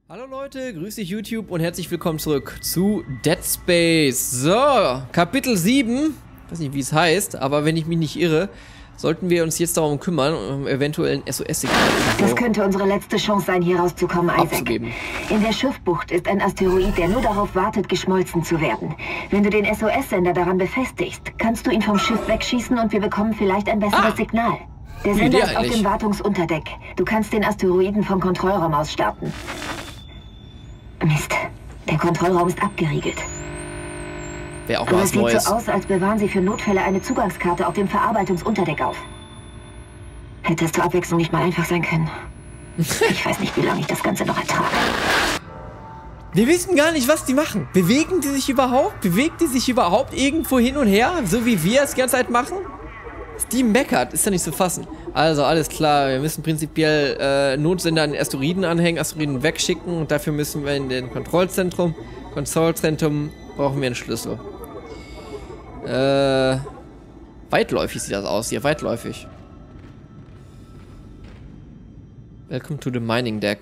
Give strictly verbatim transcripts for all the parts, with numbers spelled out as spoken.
Hallo Leute, grüß dich YouTube und herzlich willkommen zurück zu Dead Space. So, Kapitel sieben, ich weiß nicht wie es heißt, aber wenn ich mich nicht irre, sollten wir uns jetzt darum kümmern, um eventuell ein S O S-Signal Das könnte unsere letzte Chance sein, hier rauszukommen, Isaac. abzugeben. In der Schiffbucht ist ein Asteroid, der nur darauf wartet, geschmolzen zu werden. Wenn du den S O S-Sender daran befestigst, kannst du ihn vom Schiff wegschießen und wir bekommen vielleicht ein besseres Ah. Signal. Der Gute Sender Idee ist auf eigentlich. dem Wartungsunterdeck. Du kannst den Asteroiden vom Kontrollraum aus starten. Mist, der Kontrollraum ist abgeriegelt. Wäre auch Aber mal es was sieht Neues. so aus, als bewahren sie für Notfälle eine Zugangskarte auf dem Verarbeitungsunterdeck auf. Hätte es zur Abwechslung nicht mal einfach sein können. Ich weiß nicht, wie lange ich das Ganze noch ertrage. Wir wissen gar nicht, was die machen. Bewegen die sich überhaupt? Bewegt die sich überhaupt irgendwo hin und her? So wie wir es die ganze Zeit machen? Die meckert, ist ja nicht zu fassen. Also, alles klar, wir müssen prinzipiell äh, Notsender an den Asteroiden anhängen, Asteroiden wegschicken und dafür müssen wir in den Kontrollzentrum. Kontrollzentrum brauchen wir einen Schlüssel. Äh, weitläufig sieht das aus, hier, weitläufig. Welcome to the Mining Deck.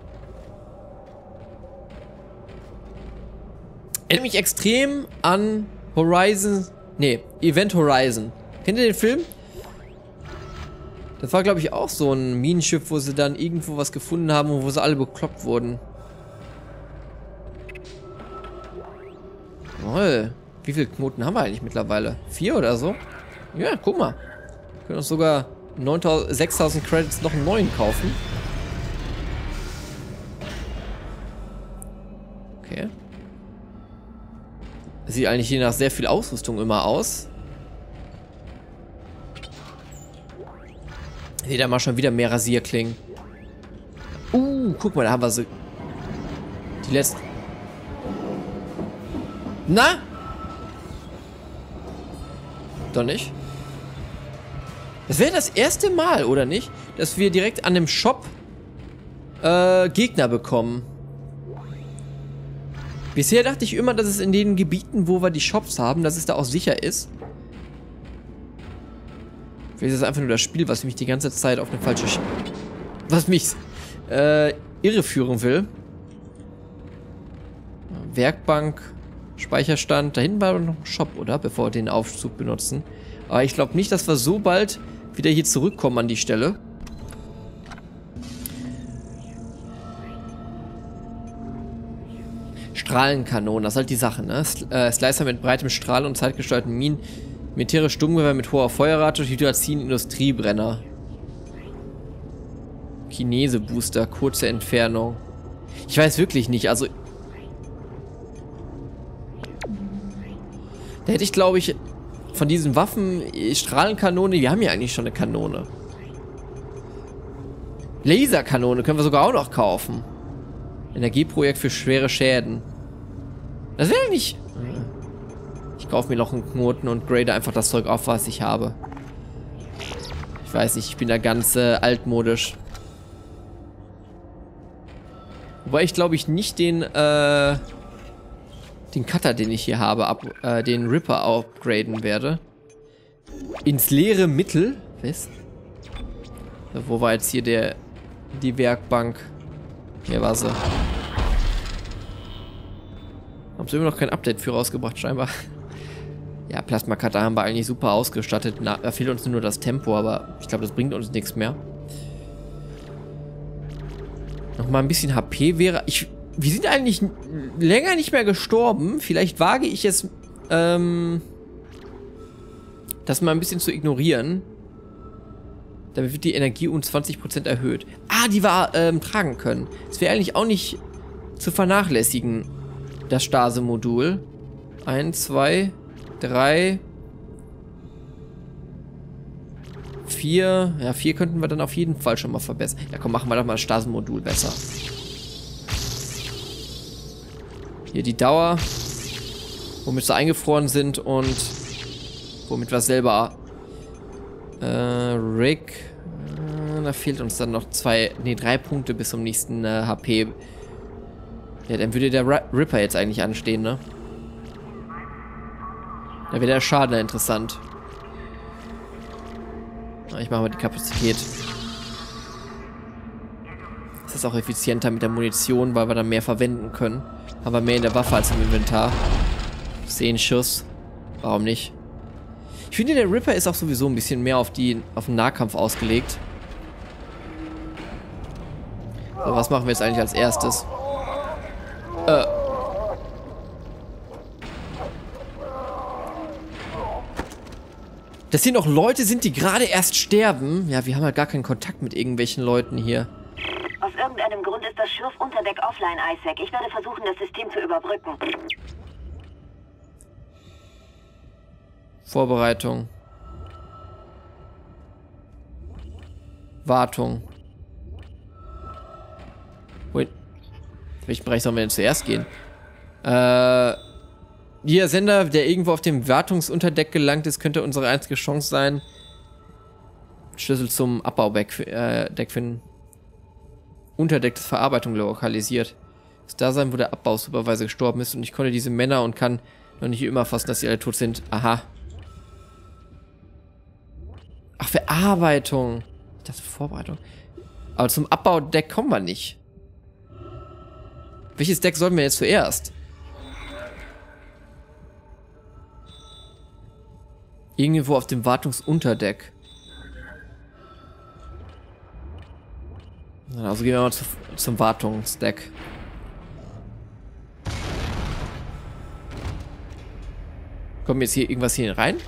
Erinnert mich extrem an Horizon, nee, Event Horizon. Kennt ihr den Film? Das war, glaube ich, auch so ein Minenschiff, wo sie dann irgendwo was gefunden haben und wo sie alle bekloppt wurden. Toll. Wie viele Knoten haben wir eigentlich mittlerweile? Vier oder so? Ja, guck mal. Wir können uns sogar sechstausend Credits noch einen neuen kaufen. Okay. Das sieht eigentlich je nach sehr viel Ausrüstung immer aus. Seht ihr mal schon wieder mehr Rasierklingen. Uh, guck mal, da haben wir so. Die letzten. Na? Doch nicht? Das wäre das erste Mal, oder nicht? Dass wir direkt an dem Shop äh, Gegner bekommen. Bisher dachte ich immer, dass es in den Gebieten, wo wir die Shops haben, dass es da auch sicher ist. Vielleicht ist das einfach nur das Spiel, was mich die ganze Zeit auf eine falsche Sch was mich äh, irreführen will. Werkbank, Speicherstand. Da hinten war noch ein Shop, oder? Bevor wir den Aufzug benutzen. Aber ich glaube nicht, dass wir so bald wieder hier zurückkommen an die Stelle. Strahlenkanone, das ist halt die Sache, ne? Äh, Slicer mit breitem Strahl und zeitgesteuerten Minen. Militärische Sturmgewehr mit hoher Feuerrate und Hydrazin Industriebrenner. Kinese-Booster, kurze Entfernung. Ich weiß wirklich nicht, also... Da hätte ich, glaube ich, von diesen Waffen, Strahlenkanone, wir haben ja eigentlich schon eine Kanone. Laserkanone können wir sogar auch noch kaufen. Energieprojekt für schwere Schäden. Das wäre nicht... Ich kaufe mir noch einen Knoten und grade einfach das Zeug auf, was ich habe. Ich weiß nicht, ich bin da ganz äh, altmodisch. Wobei ich glaube ich nicht den, äh, den Cutter, den ich hier habe, ab, äh, den Ripper upgraden werde. Ins leere Mittel. Was? Wo war jetzt hier der, die Werkbank? Hier war sie. Haben sie immer noch kein Update für rausgebracht, scheinbar. Ja, Plasma-Cutter haben wir eigentlich super ausgestattet. Na, da fehlt uns nur das Tempo, aber ich glaube, das bringt uns nichts mehr. Nochmal ein bisschen H P wäre... Ich, wir sind eigentlich länger nicht mehr gestorben. Vielleicht wage ich es, ähm, das mal ein bisschen zu ignorieren. Damit wird die Energie um zwanzig Prozent erhöht. Ah, die wir ähm, tragen können. Das wäre eigentlich auch nicht zu vernachlässigen, das Stase-Modul. Eins, zwei... Drei. Vier. Ja, vier könnten wir dann auf jeden Fall schon mal verbessern. Ja, komm, machen wir doch mal das Stasi-Modul besser. Hier die Dauer. Womit sie eingefroren sind und womit wir selber... Äh, Rick. Äh, da fehlt uns dann noch zwei... Ne, drei Punkte bis zum nächsten äh, H P. Ja, dann würde der Ra Ripper jetzt eigentlich anstehen, ne? Da wäre der Schaden interessant. Ich mache mal die Kapazität. Ist das auch effizienter mit der Munition, weil wir dann mehr verwenden können. Haben wir mehr in der Waffe als im Inventar. Zehn Schuss. Warum nicht? Ich finde, der Ripper ist auch sowieso ein bisschen mehr auf, die, auf den Nahkampf ausgelegt. So, was machen wir jetzt eigentlich als erstes? Äh. Dass hier noch Leute sind, die gerade erst sterben. Ja, wir haben ja gar keinen Kontakt mit irgendwelchen Leuten hier. Aus irgendeinem Grund ist das Schürf-Unterdeck offline, Isaac. Ich werde versuchen, das System zu überbrücken. Vorbereitung. Wartung. Wait. Welchen Bereich sollen wir denn zuerst gehen? Äh... Hier, Sender, der irgendwo auf dem Wartungsunterdeck gelangt ist, könnte unsere einzige Chance sein. Schlüssel zum Abbaudeck äh, finden. Unterdeck des Verarbeitung lokalisiert. Das da sein, wo der Abbausupervisor gestorben ist. Und ich konnte diese Männer und kann noch nicht immer fassen, dass sie alle tot sind. Aha. Ach, Verarbeitung. Ich dachte Vorbereitung. Aber zum Abbaudeck kommen wir nicht. Welches Deck sollten wir jetzt zuerst? Irgendwo auf dem Wartungsunterdeck. Also gehen wir mal zu, zum Wartungsdeck. Kommt jetzt hier irgendwas hier rein?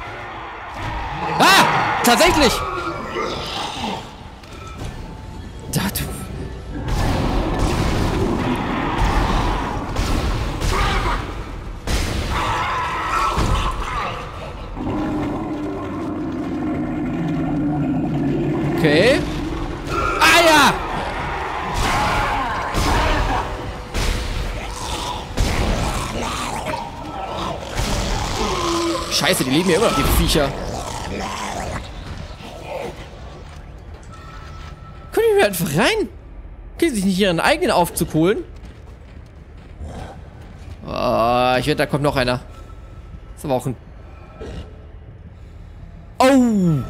Ah! Tatsächlich! Da, du. Okay. Ah ja! Scheiße, die leben ja immer noch, die Viecher. Können die mir einfach rein? Können sich nicht ihren eigenen Aufzug holen? Oh, ich wette, da kommt noch einer. Das ist aber auch ein... Oh!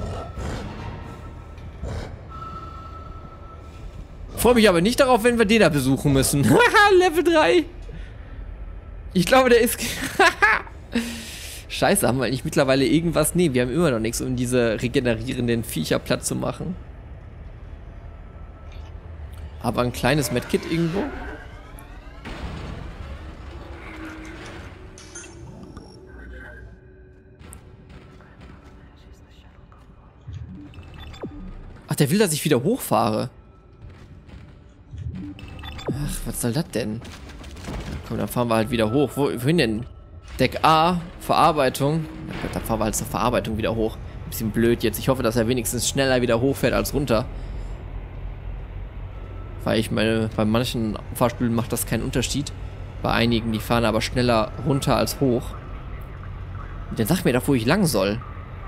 Freue mich aber nicht darauf, wenn wir den da besuchen müssen. Haha, Level drei. Ich glaube, der ist... Scheiße, haben wir eigentlich mittlerweile irgendwas? Nee, wir haben immer noch nichts, um diese regenerierenden Viecher platt zu machen. Aber ein kleines Medkit irgendwo? Ach, der will, dass ich wieder hochfahre. Ach, was soll das denn? Komm, dann fahren wir halt wieder hoch. Wo, wohin denn? Deck A, Verarbeitung. Ja Gott, dann fahren wir halt zur Verarbeitung wieder hoch. Ein bisschen blöd jetzt. Ich hoffe, dass er wenigstens schneller wieder hochfährt als runter. Weil ich meine, bei manchen Fahrstühlen macht das keinen Unterschied. Bei einigen, die fahren aber schneller runter als hoch. Und dann sag mir doch, wo ich lang soll.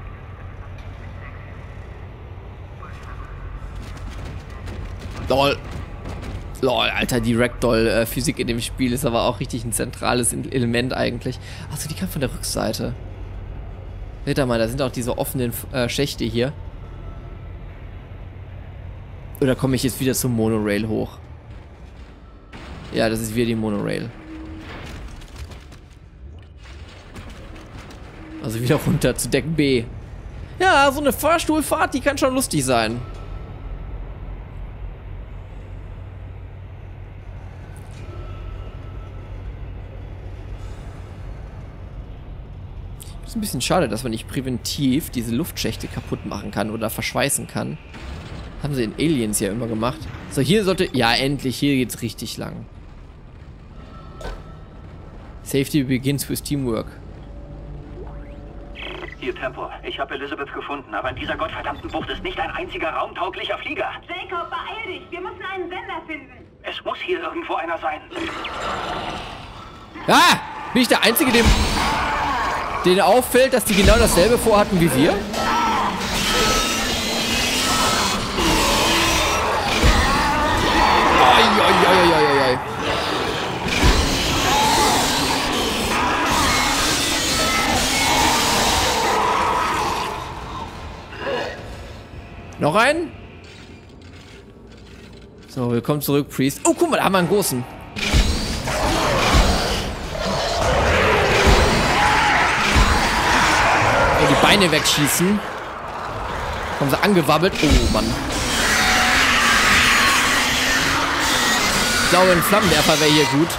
Lol. Lol, Alter, die Ragdoll-Physik in dem Spiel ist aber auch richtig ein zentrales Element eigentlich. Achso, die kam von der Rückseite. Seht ihr mal, da sind auch diese offenen äh, Schächte hier. Oder komme ich jetzt wieder zum Monorail hoch? Ja, das ist wieder die Monorail. Also wieder runter zu Deck B. Ja, so eine Fahrstuhlfahrt, die kann schon lustig sein. Ist ein bisschen schade, dass man nicht präventiv diese Luftschächte kaputt machen kann oder verschweißen kann. Haben sie in Aliens ja immer gemacht. So, hier sollte... Ja, endlich. Hier geht's richtig lang. Safety begins with teamwork. Hier, Tempo. Ich habe Elizabeth gefunden, aber in dieser gottverdammten Bucht ist nicht ein einziger raumtauglicher Flieger. Jacob, beeil dich. Wir müssen einen Sender finden. Es muss hier irgendwo einer sein. Ah! Bin ich der Einzige, dem... denen auffällt, dass die genau dasselbe vorhatten wie wir? Ai, ai, ai, ai, ai. Noch einen? So, willkommen zurück, Priest. Oh, guck mal, da haben wir einen großen. Und die Beine wegschießen. Kommen sie angewabbelt. Oh, Mann. Ich glaube, ein Flammenwerfer wäre hier gut.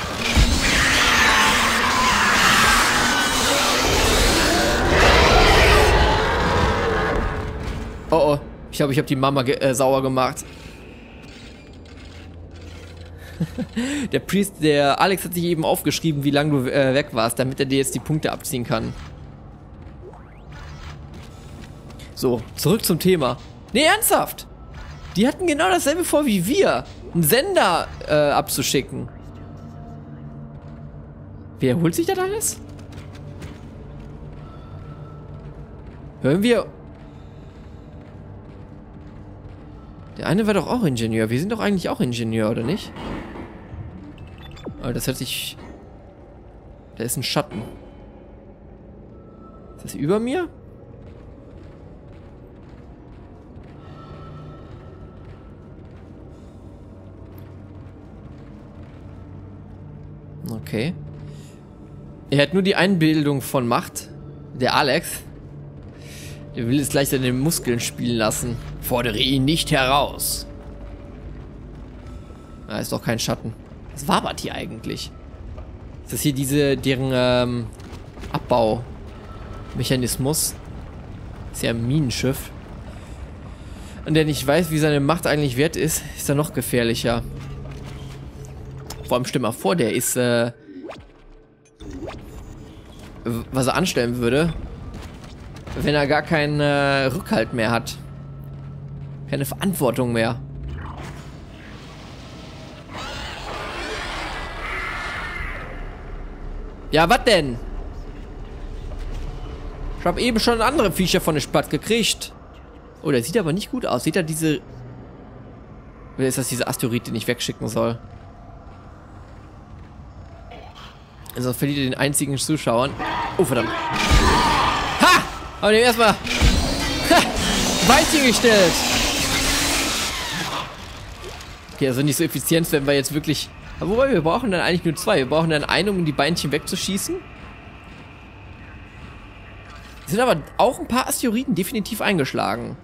Oh, oh. Ich glaube, ich habe die Mama ge äh, sauer gemacht. Der Priest, der Alex hat sich eben aufgeschrieben, wie lange du äh, weg warst, damit er dir jetzt die Punkte abziehen kann. So, zurück zum Thema. Nee, ernsthaft. Die hatten genau dasselbe vor wie wir. Einen Sender äh, abzuschicken. Wiederholt sich das alles? Hören wir... Der eine war doch auch Ingenieur. Wir sind doch eigentlich auch Ingenieur, oder nicht? Aber das hört sich... Da ist ein Schatten. Ist das über mir? Okay. Er hat nur die Einbildung von Macht. Der Alex. Der will es gleich an den Muskeln spielen lassen. Fordere ihn nicht heraus. Da ist doch kein Schatten. Was wabert hier eigentlich? Ist das hier diese, deren ähm, Abbaumechanismus? Ist ja ein Minenschiff. Und der nicht weiß, wie seine Macht eigentlich wert ist, ist er noch gefährlicher. Vor allem stell mal vor, der ist, äh, was er anstellen würde, wenn er gar keinen äh, Rückhalt mehr hat. Keine Verantwortung mehr. Ja, was denn? Ich habe eben schon andere Viecher von der Stadt gekriegt. Oh, der sieht aber nicht gut aus. Sieht er diese... Oder ist das diese Asteroid, den ich wegschicken soll? Also verliert er den einzigen Zuschauern. Oh, verdammt. Ha! Aber dem erstmal... Ha! Beinchen gestellt. Okay, also nicht so effizient, wenn wir jetzt wirklich... Aber wobei, wir brauchen dann eigentlich nur zwei. Wir brauchen dann einen, um die Beinchen wegzuschießen. Es sind aber auch ein paar Asteroiden definitiv eingeschlagen.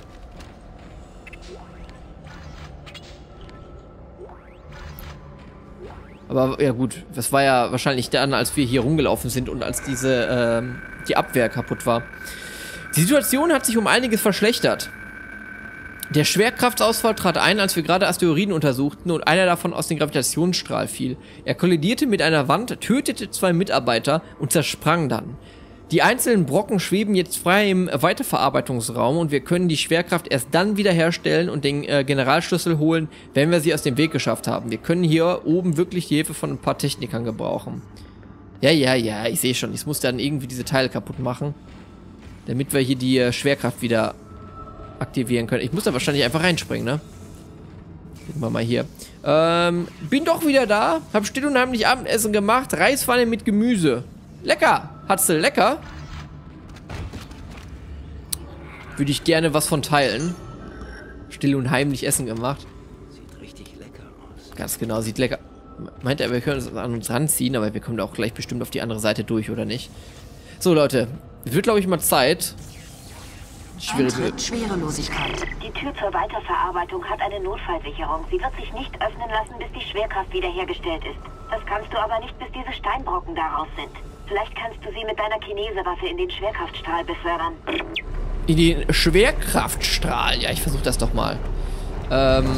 Aber ja gut, das war ja wahrscheinlich dann, als wir hier rumgelaufen sind und als diese, ähm, die Abwehr kaputt war. Die Situation hat sich um einiges verschlechtert. Der Schwerkraftsausfall trat ein, als wir gerade Asteroiden untersuchten und einer davon aus dem Gravitationsstrahl fiel. Er kollidierte mit einer Wand, tötete zwei Mitarbeiter und zersprang dann. Die einzelnen Brocken schweben jetzt frei im Weiterverarbeitungsraum und wir können die Schwerkraft erst dann wiederherstellen und den äh, Generalschlüssel holen, wenn wir sie aus dem Weg geschafft haben. Wir können hier oben wirklich die Hilfe von ein paar Technikern gebrauchen. Ja, ja, ja, ich sehe schon. Ich muss dann irgendwie diese Teile kaputt machen, damit wir hier die äh, Schwerkraft wieder aktivieren können. Ich muss da wahrscheinlich einfach reinspringen, ne? Gucken wir mal hier. Ähm, bin doch wieder da. Hab still und heimlich Abendessen gemacht. Reispfanne mit Gemüse. Lecker. Hat's lecker? Würde ich gerne was von teilen. Still und heimlich Essen gemacht. Sieht richtig lecker aus. Ganz genau, sieht lecker. Meint er, wir können es an uns ranziehen, aber wir kommen da auch gleich bestimmt auf die andere Seite durch, oder nicht? So, Leute. Es wird, glaube ich, mal Zeit. Eintritt Schwerelosigkeit. Die Tür zur Weiterverarbeitung hat eine Notfallsicherung. Sie wird sich nicht öffnen lassen, bis die Schwerkraft wiederhergestellt ist. Das kannst du aber nicht, bis diese Steinbrocken daraus sind. Vielleicht kannst du sie mit deiner Chinesewaffe in den Schwerkraftstrahl befördern. In den Schwerkraftstrahl? Ja, ich versuche das doch mal. Ähm...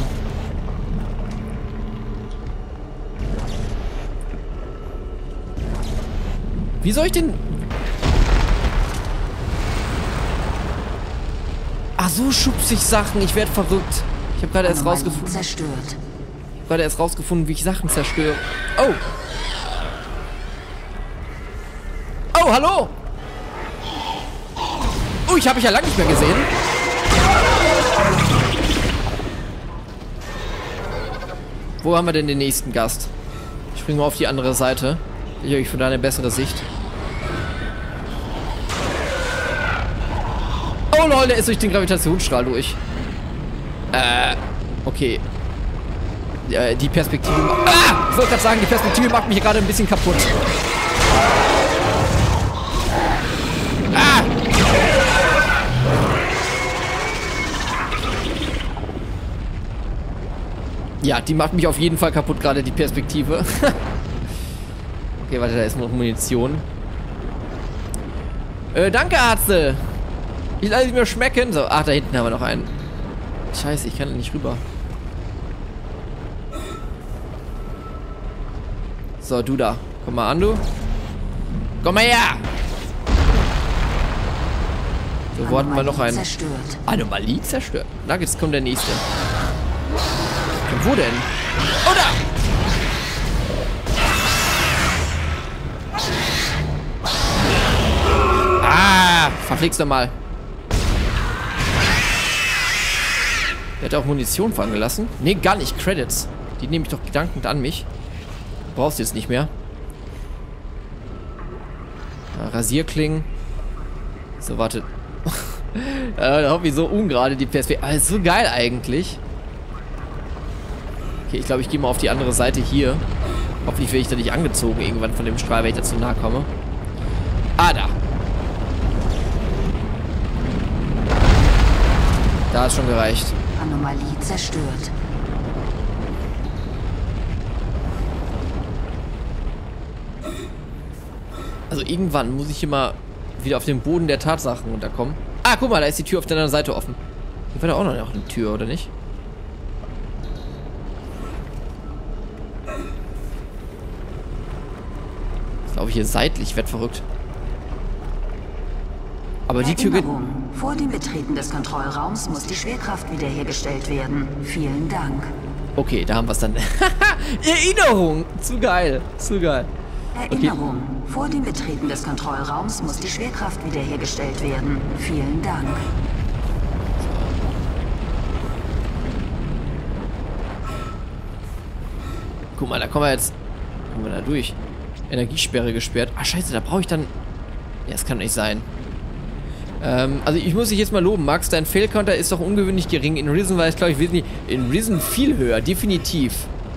Wie soll ich denn... Ach, so schubse ich Sachen. Ich werde verrückt. Ich habe gerade erst rausgefunden. Zerstört. Ich habe gerade erst rausgefunden, wie ich Sachen zerstöre. Oh. Oh, hallo. Oh, ich habe mich ja lange nicht mehr gesehen. Wo haben wir denn den nächsten Gast? Ich springe mal auf die andere Seite. Ich habe von da eine bessere Sicht. Oh lol, der ist durch den Gravitationsstrahl durch. Äh, okay. Äh, die Perspektive... Ah! Ich wollte gerade sagen, die Perspektive macht mich hier gerade ein bisschen kaputt. Ah! Ja, die macht mich auf jeden Fall kaputt, gerade die Perspektive. Okay, warte, da ist noch Munition. Äh, danke, Arze. Ich lasse es mir schmecken. So, ach, da hinten haben wir noch einen. Scheiße, ich kann da nicht rüber. So, du da. Komm mal an, du. Komm mal her! So, wo hatten wir noch einen? Zerstört. Anomalie zerstört. Na, jetzt kommt der nächste. Und wo denn? Oh, da! Ah! Verflixt doch mal. Der hat auch Munition fangen gelassen. Nee, gar nicht. Credits. Die nehme ich doch gedankend an mich. Du brauchst jetzt nicht mehr. Ja, Rasierklingen. So, warte. äh, da hoffe ich so ungerade die Perspektive. Ah, ist so geil eigentlich. Okay, ich glaube, ich gehe mal auf die andere Seite hier. Hoffentlich werde ich da nicht angezogen irgendwann von dem Strahl, wenn ich da zu nahe komme. Ah, da. Da ist schon gereicht. Anomalie zerstört. Also irgendwann muss ich hier mal wieder auf den Boden der Tatsachen runterkommen. Ah, guck mal, da ist die Tür auf der anderen Seite offen. Hier war da auch noch eine Tür, oder nicht? Ich glaube, hier seitlich wird verrückt. Aber die Tür geht... Vor dem Betreten des Kontrollraums muss die Schwerkraft wiederhergestellt werden. Vielen Dank. Okay, da haben wir es dann. Erinnerung! Zu geil. Zu geil. Erinnerung. Okay. Vor dem Betreten des Kontrollraums muss die Schwerkraft wiederhergestellt werden. Vielen Dank. Guck mal, da kommen wir jetzt... Kommen wir da durch. Energiesperre gesperrt. Ah, scheiße, da brauche ich dann... Ja, das kann nicht sein. Ähm, also ich muss dich jetzt mal loben, Max. Dein Fail-Counter ist doch ungewöhnlich gering. In Risen war es, glaube ich, wesentlich... In Risen viel höher, definitiv.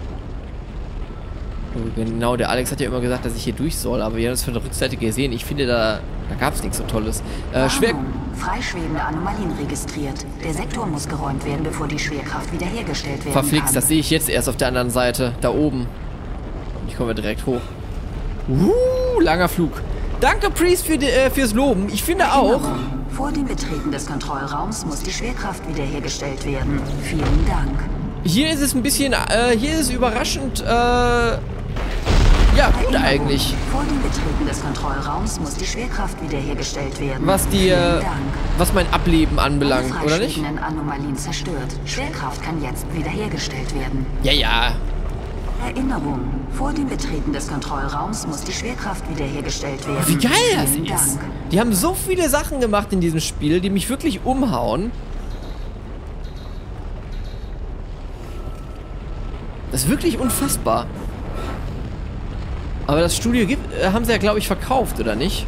Oh, genau, der Alex hat ja immer gesagt, dass ich hier durch soll. Aber wir haben es von der Rückseite gesehen. Ich finde, da, da gab es nichts so Tolles. Äh, schwer... Freischwebende Anomalien registriert. Der Sektor muss geräumt werden, bevor die Schwerkraft wiederhergestellt werden Verflixt, kann. das sehe ich jetzt erst auf der anderen Seite. Da oben. Und ich komme direkt hoch. Uh, langer Flug. Danke, Priest, für die, äh, fürs Loben. Ich finde auch... Vor dem Betreten des Kontrollraums muss die Schwerkraft wiederhergestellt werden. Vielen Dank. Hier ist es ein bisschen... Äh, hier ist es überraschend... Äh, ja, gut eigentlich. Vor dem Betreten des Kontrollraums muss die Schwerkraft wiederhergestellt werden. Was die... Äh, was mein Ableben anbelangt, oder nicht? Anomalien zerstört. Schwerkraft kann jetzt wiederhergestellt werden. Ja, ja. Erinnerung. Vor dem Betreten des Kontrollraums muss die Schwerkraft wiederhergestellt werden. Wie geil das Vielen ist. Dank. Die haben so viele Sachen gemacht in diesem Spiel, die mich wirklich umhauen. Das ist wirklich unfassbar. Aber das Studio gibt, äh, haben sie ja, glaube ich, verkauft, oder nicht?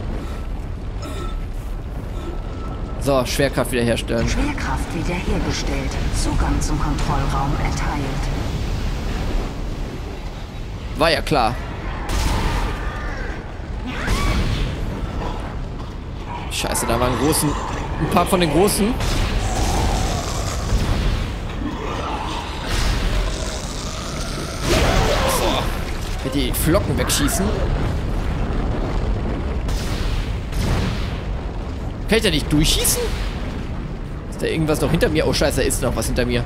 So, Schwerkraft wiederherstellen. Schwerkraft wiederhergestellt. Zugang zum Kontrollraum erteilt. War ja klar. Scheiße, da waren großen, ein paar von den großen. So. Mit die Flocken wegschießen. Kann ich da nicht durchschießen? Ist da irgendwas noch hinter mir? Oh scheiße, da ist noch was hinter mir.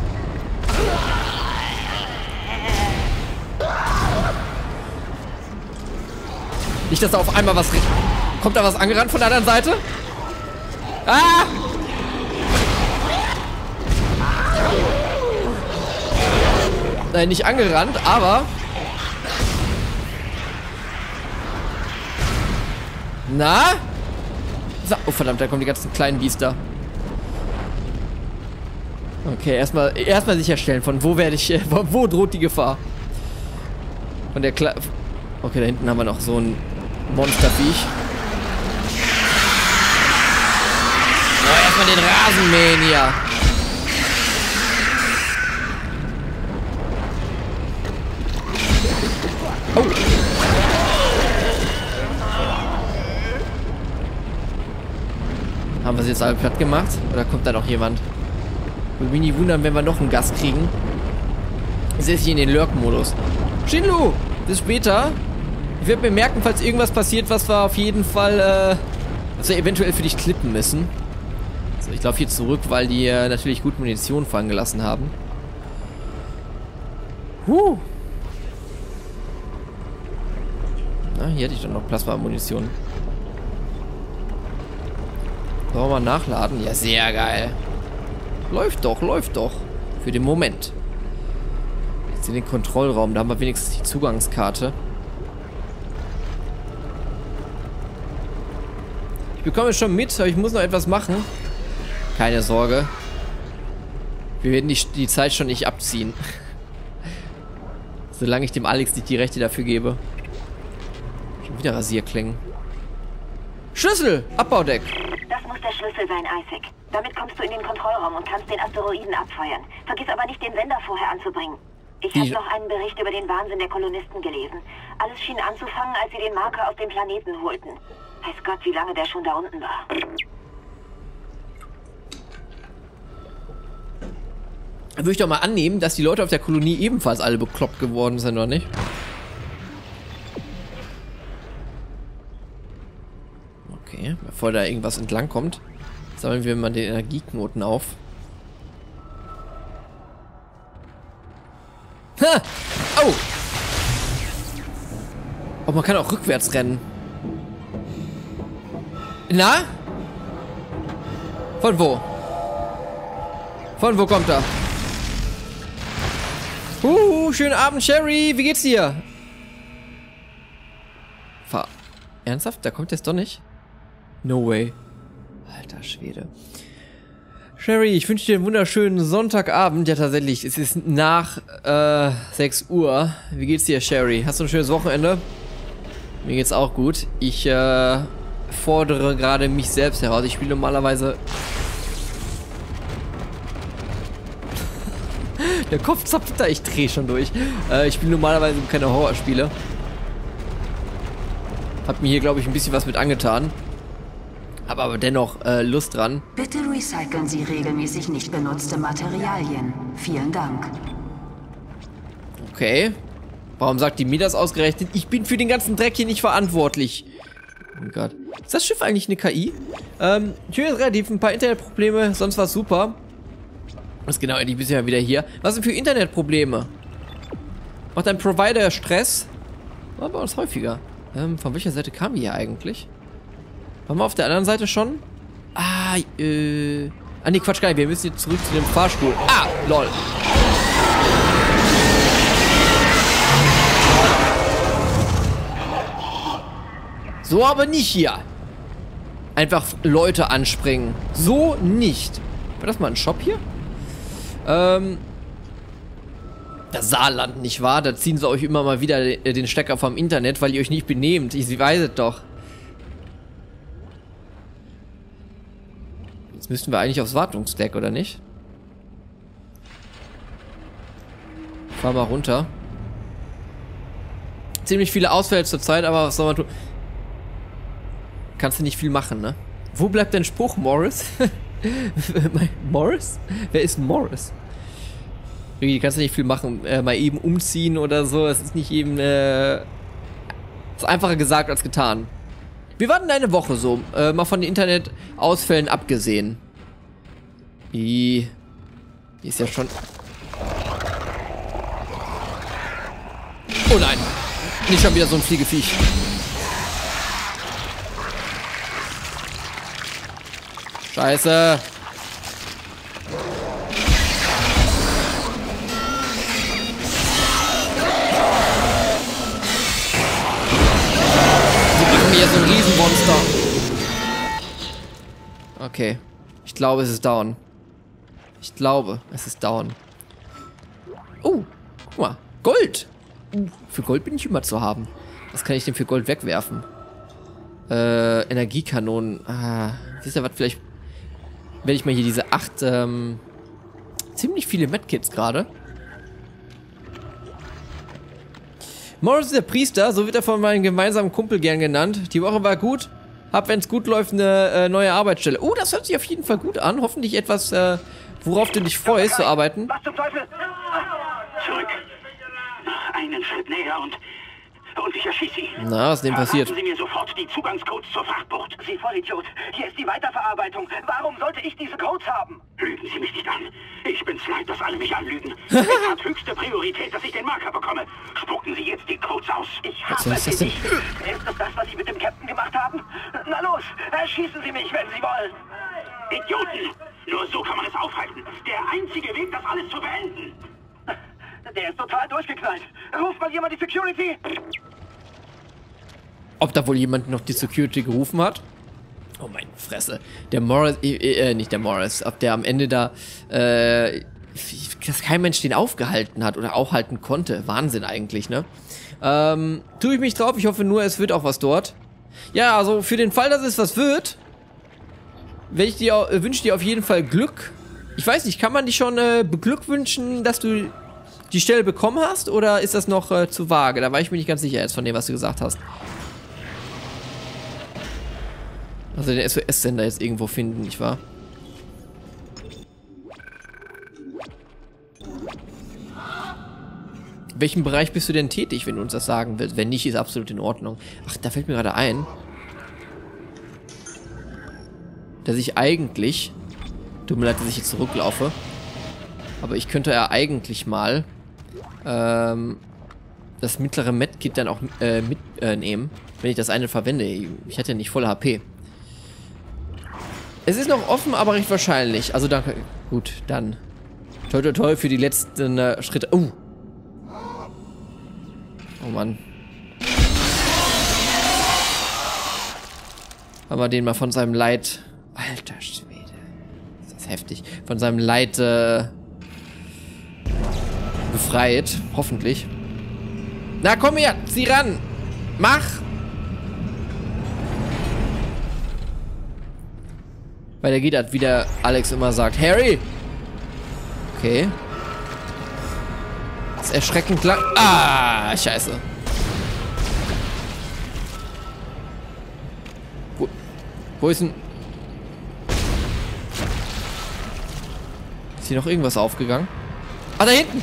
Nicht, dass da auf einmal was... Kommt da was angerannt von der anderen Seite? Ah! Nein, nicht angerannt, aber... Na? So, oh verdammt, da kommen die ganzen kleinen Biester. Okay, erstmal erstmal sicherstellen, von wo werde ich... Von wo droht die Gefahr? Von der Kle... Okay, da hinten haben wir noch so ein Monsterviech. Oh, erstmal den Rasen mähen hier. Oh. Haben wir sie jetzt alle platt gemacht? Oder kommt da noch jemand? Würde mich nicht wundern, wenn wir noch einen Gast kriegen. Jetzt setze ich in den Lurk-Modus. Shinlu, bis später. Ich werde mir merken, falls irgendwas passiert, was wir auf jeden Fall, äh, was wir eventuell für dich klippen müssen. So, ich laufe hier zurück, weil die äh, natürlich gut Munition fallen gelassen haben. Huh. Na, hier hätte ich doch noch Plasma-Munition. Sollen wir mal nachladen? Ja, sehr geil. Läuft doch, läuft doch. Für den Moment. Jetzt in den Kontrollraum, da haben wir wenigstens die Zugangskarte. Ich bekomme es schon mit, aber ich muss noch etwas machen. Keine Sorge. Wir werden die, die Zeit schon nicht abziehen. Solange ich dem Alex nicht die Rechte dafür gebe. Schon wieder Rasierklingen. Schlüssel! Abbaudeck! Das muss der Schlüssel sein, Isaac. Damit kommst du in den Kontrollraum und kannst den Asteroiden abfeuern. Vergiss aber nicht, den Sender vorher anzubringen. Ich habe noch einen Bericht über den Wahnsinn der Kolonisten gelesen. Alles schien anzufangen, als sie den Marker auf dem Planeten holten. Weiß Gott, wie lange der schon da unten war. Würde ich doch mal annehmen, dass die Leute auf der Kolonie ebenfalls alle bekloppt geworden sind, oder nicht? Okay, bevor da irgendwas entlang kommt, sammeln wir mal den Energieknoten auf. Ha! Oh! Oh, man kann auch rückwärts rennen. Na? Von wo? Von wo kommt er? Uh, schönen Abend, Sherry. Wie geht's dir? Ver... Ernsthaft? Da kommt jetzt doch nicht? No way. Alter Schwede. Sherry, ich wünsche dir einen wunderschönen Sonntagabend. Ja, tatsächlich. Es ist nach äh, sechs Uhr. Wie geht's dir, Sherry? Hast du ein schönes Wochenende? Mir geht's auch gut. Ich äh, fordere gerade mich selbst heraus. Ich spiele normalerweise... Der Kopf zapft da, ich drehe schon durch. Äh, ich spiele normalerweise keine Horrorspiele. Hab mir hier, glaube ich, ein bisschen was mit angetan. Hab aber dennoch äh, Lust dran. Bitte recyceln Sie regelmäßig nicht benutzte Materialien. Vielen Dank. Okay. Warum sagt die mir das ausgerechnet? Ich bin für den ganzen Dreck hier nicht verantwortlich. Oh Gott. Ist das Schiff eigentlich eine K I? Ähm, Tür ist relativ, ein paar Internetprobleme, sonst war es super. Was genau, endlich bist du ja wieder hier. Was sind für Internetprobleme? Macht dein Provider Stress? War bei uns häufiger. Ähm, von welcher Seite kamen wir hier eigentlich? Waren wir auf der anderen Seite schon? Ah, äh... Ah, nee, Quatsch, gar nicht. Wir müssen jetzt zurück zu dem Fahrstuhl. Ah, lol. So aber nicht hier. Einfach Leute anspringen. So nicht. War das mal ein Shop hier? Ähm... Das Saarland, nicht wahr? Da ziehen sie euch immer mal wieder den Stecker vom Internet, weil ihr euch nicht benehmt. Ich weiß es doch. Jetzt müssten wir eigentlich aufs Wartungsdeck, oder nicht? Fahr mal runter. Ziemlich viele Ausfälle zur Zeit, aber was soll man tun? Kannst du nicht viel machen, ne? Wo bleibt dein Spruch, Morris? Morris? Wer ist Morris? Du kannst ja nicht viel machen, äh, mal eben umziehen oder so. Es ist nicht eben, äh, ist einfacher gesagt als getan. Wie war denn deine Woche so? Äh, mal von den Internetausfällen abgesehen. Die, die ist ja schon... Oh nein! Nicht schon wieder so ein Fliegeviech. Scheiße! Hier so ein Riesenmonster. Okay. Ich glaube, es ist down. Ich glaube, es ist down. Oh, guck mal. Gold. Uh, für Gold bin ich immer zu haben. Was kann ich denn für Gold wegwerfen? Äh, Energiekanonen. Ah, wisst ihr was? Vielleicht werde ich mal hier diese acht, ähm, ziemlich viele Medkits gerade. Morris ist der Priester, so wird er von meinem gemeinsamen Kumpel gern genannt. Die Woche war gut. Hab, wenn es gut läuft, eine äh, neue Arbeitsstelle. Oh, das hört sich auf jeden Fall gut an. Hoffentlich etwas, äh, worauf du dich freust, zu arbeiten. Was zum Teufel? Zurück. Einen Schritt näher und... Und ich erschieße Sie. Na, was ist denn passiert? Verraten Sie mir sofort die Zugangscodes zur Frachtbucht. Sie Vollidiot. Hier ist die Weiterverarbeitung. Warum sollte ich diese Codes haben? Lügen Sie mich nicht an. Ich bin's leid, dass alle mich anlügen. Es hat höchste Priorität, dass ich den Marker bekomme. Spucken Sie jetzt die Codes aus. Ich habe Was ist das sie denn? nicht. Ist das das, was Sie mit dem Captain gemacht haben? Na los, erschießen Sie mich, wenn Sie wollen. Idioten! Nur so kann man es aufhalten. Der einzige Weg, das alles zu beenden. Der ist total durchgeknallt. Ruf mal jemand die Security. Ob da wohl jemand noch die Security gerufen hat? Oh meine Fresse. Der Morris, äh, äh, nicht der Morris, ob der am Ende da, äh, dass kein Mensch den aufgehalten hat oder aufhalten konnte. Wahnsinn eigentlich, ne? Ähm, tue ich mich drauf. Ich hoffe nur, es wird auch was dort. Ja, also für den Fall, dass es was wird, wenn ich dir, äh, wünsche dir auf jeden Fall Glück. Ich weiß nicht, kann man dich schon äh, beglückwünschen, dass du die Stelle bekommen hast, oder ist das noch äh, zu vage? Da war ich mir nicht ganz sicher jetzt von dem, was du gesagt hast. Also den S O S-Sender jetzt irgendwo finden, nicht wahr? In welchem Bereich bist du denn tätig, wenn du uns das sagen willst? Wenn nicht, ist absolut in Ordnung. Ach, da fällt mir gerade ein, dass ich eigentlich... Tut mir leid, dass ich jetzt zurücklaufe. Aber ich könnte ja eigentlich mal ähm, das mittlere Medkit dann auch äh, mitnehmen, äh, wenn ich das eine verwende. Ich hatte ja nicht volle H P. Es ist noch offen, aber recht wahrscheinlich. Also danke. Gut, dann. Toi toi toi für die letzten äh, Schritte. Oh. Oh Mann. Haben wir den mal von seinem Leid... Alter Schwede. Ist das heftig. Von seinem Leid äh, befreit. Hoffentlich. Na komm her, zieh ran. Mach. Weil der geht halt, wie der Alex immer sagt. Harry! Okay. Das ist erschreckend lang. Ah, scheiße. Wo, wo ist denn... Ist hier noch irgendwas aufgegangen? Ah, da hinten!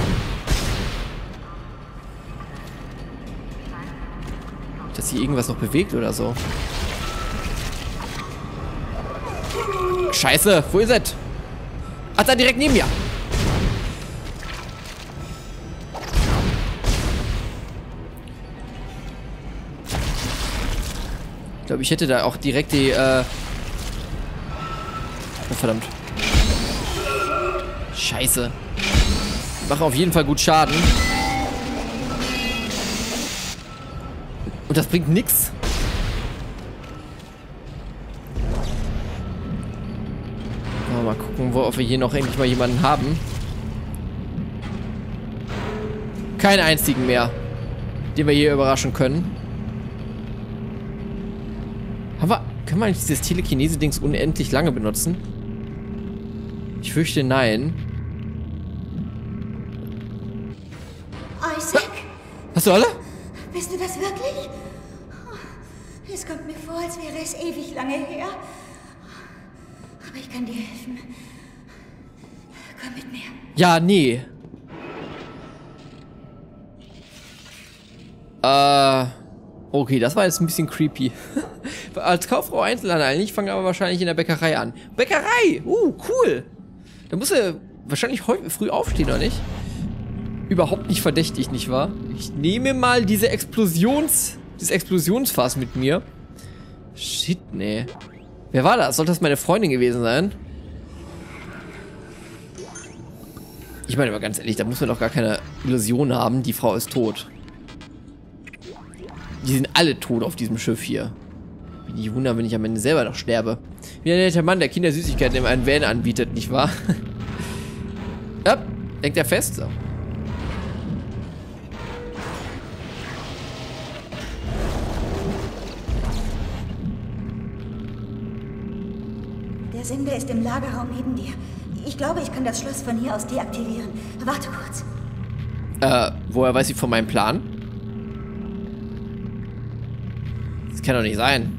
Dass hier irgendwas noch bewegt oder so. Scheiße, wo ist es? Ach, da direkt neben mir. Ich glaube, ich hätte da auch direkt die, äh... Oh, verdammt. Scheiße. Ich mache auf jeden Fall gut Schaden. Und das bringt nix. Mal gucken, wo, ob wir hier noch endlich mal jemanden haben. Keinen einzigen mehr, den wir hier überraschen können. Haben wir, können wir eigentlich dieses Telekinese-Dings unendlich lange benutzen? Ich fürchte, nein. Isaac? Hast du alle? Bist du das wirklich? Es kommt mir vor, als wäre es ewig lange her. Aber ich kann dir helfen. Komm mit mir. Ja, nee. Äh... Okay, das war jetzt ein bisschen creepy. Als Kauffrau Einzelhandel eigentlich, fange aber wahrscheinlich in der Bäckerei an. Bäckerei! Uh, cool! Da muss er wahrscheinlich heute früh aufstehen, oder nicht? Überhaupt nicht verdächtig, nicht wahr? Ich nehme mal diese Explosions... dieses Explosionsfass mit mir. Shit, nee. Wer war das? Sollte das meine Freundin gewesen sein? Ich meine aber ganz ehrlich, da muss man doch gar keine Illusion haben. Die Frau ist tot. Die sind alle tot auf diesem Schiff hier. Bin ich wundern, wenn ich am Ende selber noch sterbe. Wie ein netter Mann, der Kindersüßigkeiten in einen Van anbietet, nicht wahr? Ja, denkt er fest. So. Der Sender ist im Lagerraum neben dir. Ich glaube, ich kann das Schloss von hier aus deaktivieren. Warte kurz. Äh, woher weiß sie von meinem Plan? Das kann doch nicht sein.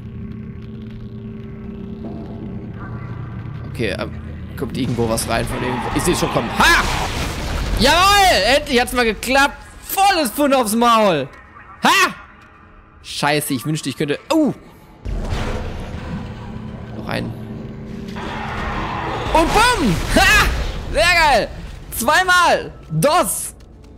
Okay, ähm, kommt irgendwo was rein von dem. Ich sehe es schon kommen. Ha! Jawohl! Endlich hat's mal geklappt. Volles Pfund aufs Maul. Ha! Scheiße, ich wünschte, ich könnte... Oh! Noch einen. Und bumm! Ha! Sehr geil! Zweimal! Dos!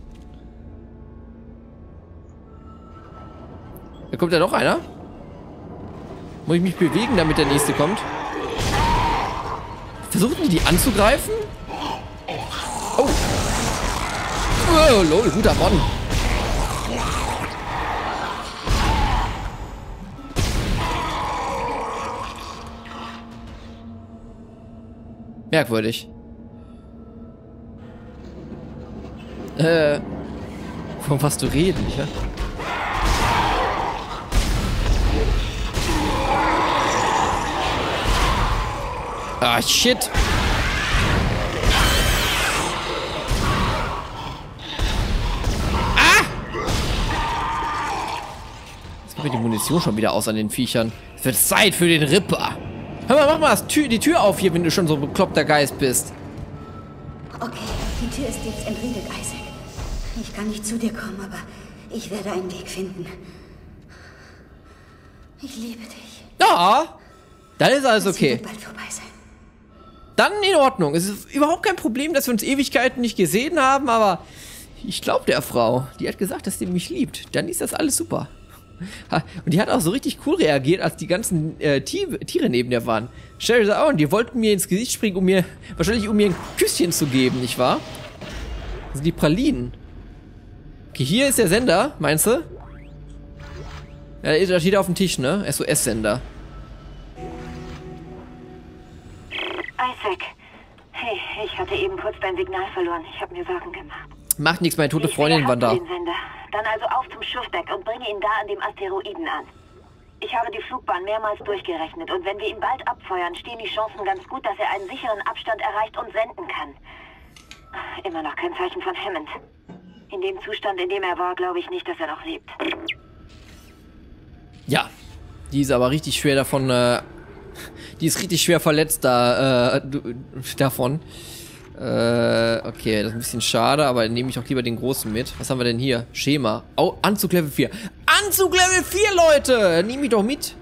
Da kommt ja noch einer. Muss ich mich bewegen, damit der nächste kommt? Versuchen die die anzugreifen? Oh! Oh, lol, guter Mann. Merkwürdig. Äh, von was du reden, ja? Ah, shit. Ah! Jetzt gibt mir die Munition schon wieder aus an den Viechern. Es wird Zeit für den Ripper. Hör mal, mach mal das Tür, die Tür auf hier, wenn du schon so ein bekloppter Geist bist. Okay, die Tür ist jetzt entriegelt, Isaac. Ich kann nicht zu dir kommen, aber ich werde einen Weg finden. Ich liebe dich. Ja, dann ist alles okay. Es wird bald vorbei sein. Dann in Ordnung. Es ist überhaupt kein Problem, dass wir uns Ewigkeiten nicht gesehen haben, aber ich glaube der Frau, die hat gesagt, dass sie mich liebt. Dann ist das alles super. Und die hat auch so richtig cool reagiert, als die ganzen äh, Tiere neben der waren. Sherry sagt, oh, und die wollten mir ins Gesicht springen, um mir, wahrscheinlich um mir ein Küsschen zu geben, nicht wahr? Das sind die Pralinen. Okay, hier ist der Sender, meinst du? Ja, da steht auf dem Tisch, ne? S O S-Sender. Isaac, hey, ich hatte eben kurz dein Signal verloren. Ich habe mir Sorgen gemacht. Macht nichts, meine tote Ich Freundin war da. den Sender. Dann also auf zum Schiffdeck und bringe ihn da an dem Asteroiden an. Ich habe die Flugbahn mehrmals durchgerechnet und wenn wir ihn bald abfeuern, stehen die Chancen ganz gut, dass er einen sicheren Abstand erreicht und senden kann. Immer noch kein Zeichen von Hammond. In dem Zustand, in dem er war, glaube ich nicht, dass er noch lebt. Ja, die ist aber richtig schwer davon, äh, die ist richtig schwer verletzt da, äh, davon. Äh, okay, das ist ein bisschen schade, aber dann nehme ich auch lieber den großen mit. Was haben wir denn hier? Schema. Oh, Anzug Level vier. Anzug Level vier, Leute! Nehme ich doch mit.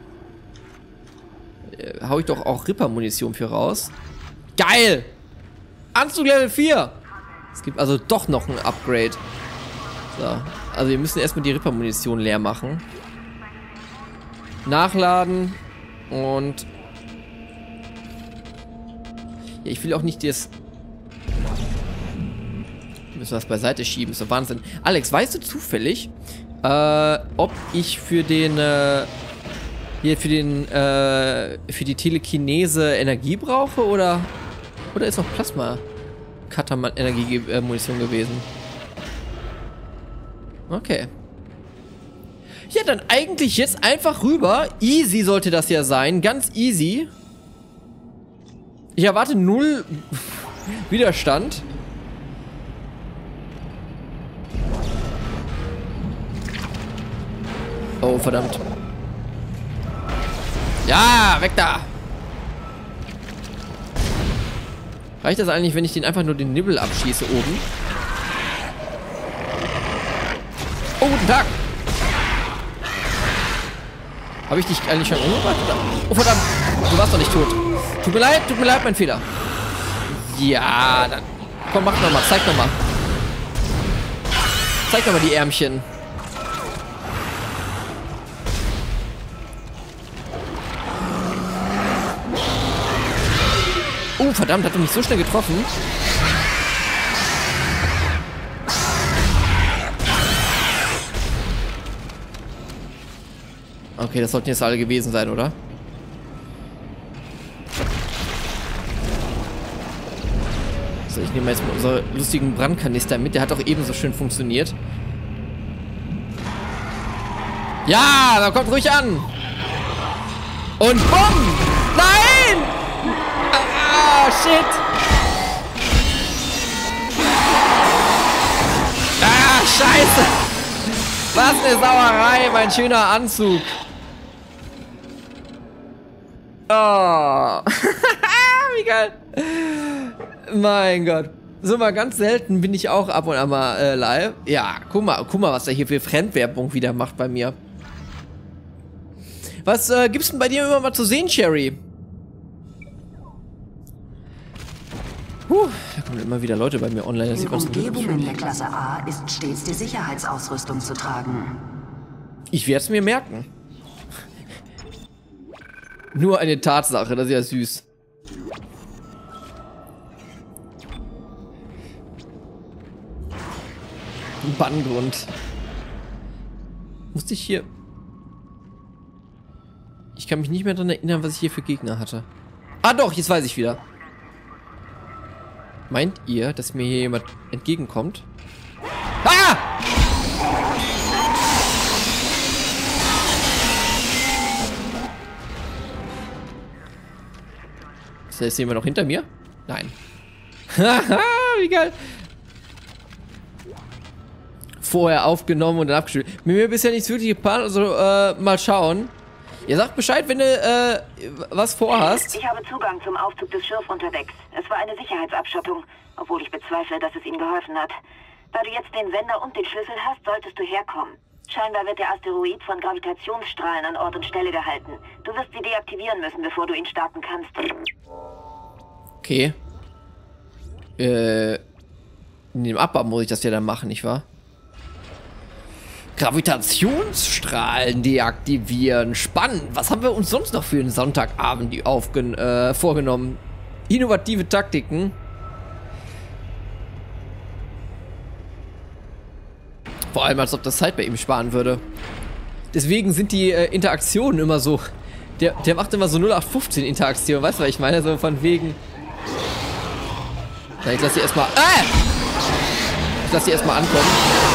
Äh, hau ich doch auch Ripper-Munition für raus. Geil! Anzug Level vier! Es gibt also doch noch ein Upgrade. So, also wir müssen erstmal die Ripper-Munition leer machen. Nachladen. Und... Ja, ich will auch nicht das... Müssen wir das beiseite schieben, ist doch Wahnsinn. Alex, weißt du zufällig, äh, ob ich für den, äh, hier für den, äh, für die Telekinese Energie brauche oder, oder ist noch Plasma-Cutter-Energie-Munition gewesen? Okay. Ja, dann eigentlich jetzt einfach rüber. Easy sollte das ja sein, ganz easy. Ich erwarte null Widerstand. Oh, verdammt. Ja, weg da. Reicht das eigentlich, wenn ich den einfach nur den Nibbel abschieße oben? Oh, guten Tag. Habe ich dich eigentlich schon umgebracht? Oh, verdammt. Du warst doch nicht tot. Tut mir leid, tut mir leid, mein Fehler. Ja, dann... Komm, mach nochmal, zeig nochmal. Zeig nochmal die Ärmchen. Oh, verdammt, hat er mich so schnell getroffen. Okay, das sollten jetzt alle gewesen sein, oder? So, ich nehme jetzt mal unseren lustigen Brandkanister mit. Der hat auch ebenso schön funktioniert. Ja, da kommt ruhig an. Und bumm! Nein! Ah, shit! Ah, scheiße! Was eine Sauerei, mein schöner Anzug. Oh. Wie geil. Mein Gott. So mal ganz selten bin ich auch ab und an mal äh, live. Ja, guck mal, guck mal, was er hier für Fremdwerbung wieder macht bei mir. Was äh, gibt's denn bei dir immer mal zu sehen, Sherry? Huh, da kommen immer wieder Leute bei mir online. Das In Umgebungen der Klasse A ist stets die Sicherheitsausrüstung zu tragen. Ich werde es mir merken. Nur eine Tatsache, das ist ja süß. Banngrund. Musste ich hier... Ich kann mich nicht mehr daran erinnern, was ich hier für Gegner hatte. Ah doch, jetzt weiß ich wieder. Meint ihr, dass mir hier jemand entgegenkommt? Ah! Ist jetzt jemand noch hinter mir? Nein. Haha, wie geil. Vorher aufgenommen und dann abgespielt. Mit mir bisher nichts wirklich geplant, also äh, mal schauen. Ihr sagt Bescheid, wenn du äh, was vorhast. Ich habe Zugang zum Aufzug des Schürfunderdecks. Es war eine Sicherheitsabschottung, obwohl ich bezweifle, dass es ihnen geholfen hat. Da du jetzt den Sender und den Schlüssel hast, solltest du herkommen. Scheinbar wird der Asteroid von Gravitationsstrahlen an Ort und Stelle gehalten. Du wirst sie deaktivieren müssen, bevor du ihn starten kannst. Okay. Äh, in dem Abbau muss ich das ja dann machen, nicht wahr? Gravitationsstrahlen deaktivieren. Spannend. Was haben wir uns sonst noch für einen Sonntagabend die aufgen äh, vorgenommen? Innovative Taktiken. Vor allem, als ob das Zeit bei ihm sparen würde. Deswegen sind die äh, Interaktionen immer so... Der, der macht immer so null acht fünfzehn Interaktion. Weißt du, was ich meine? So von wegen... Na, ich lass die erstmal... Ah! Ich lass die erstmal ankommen.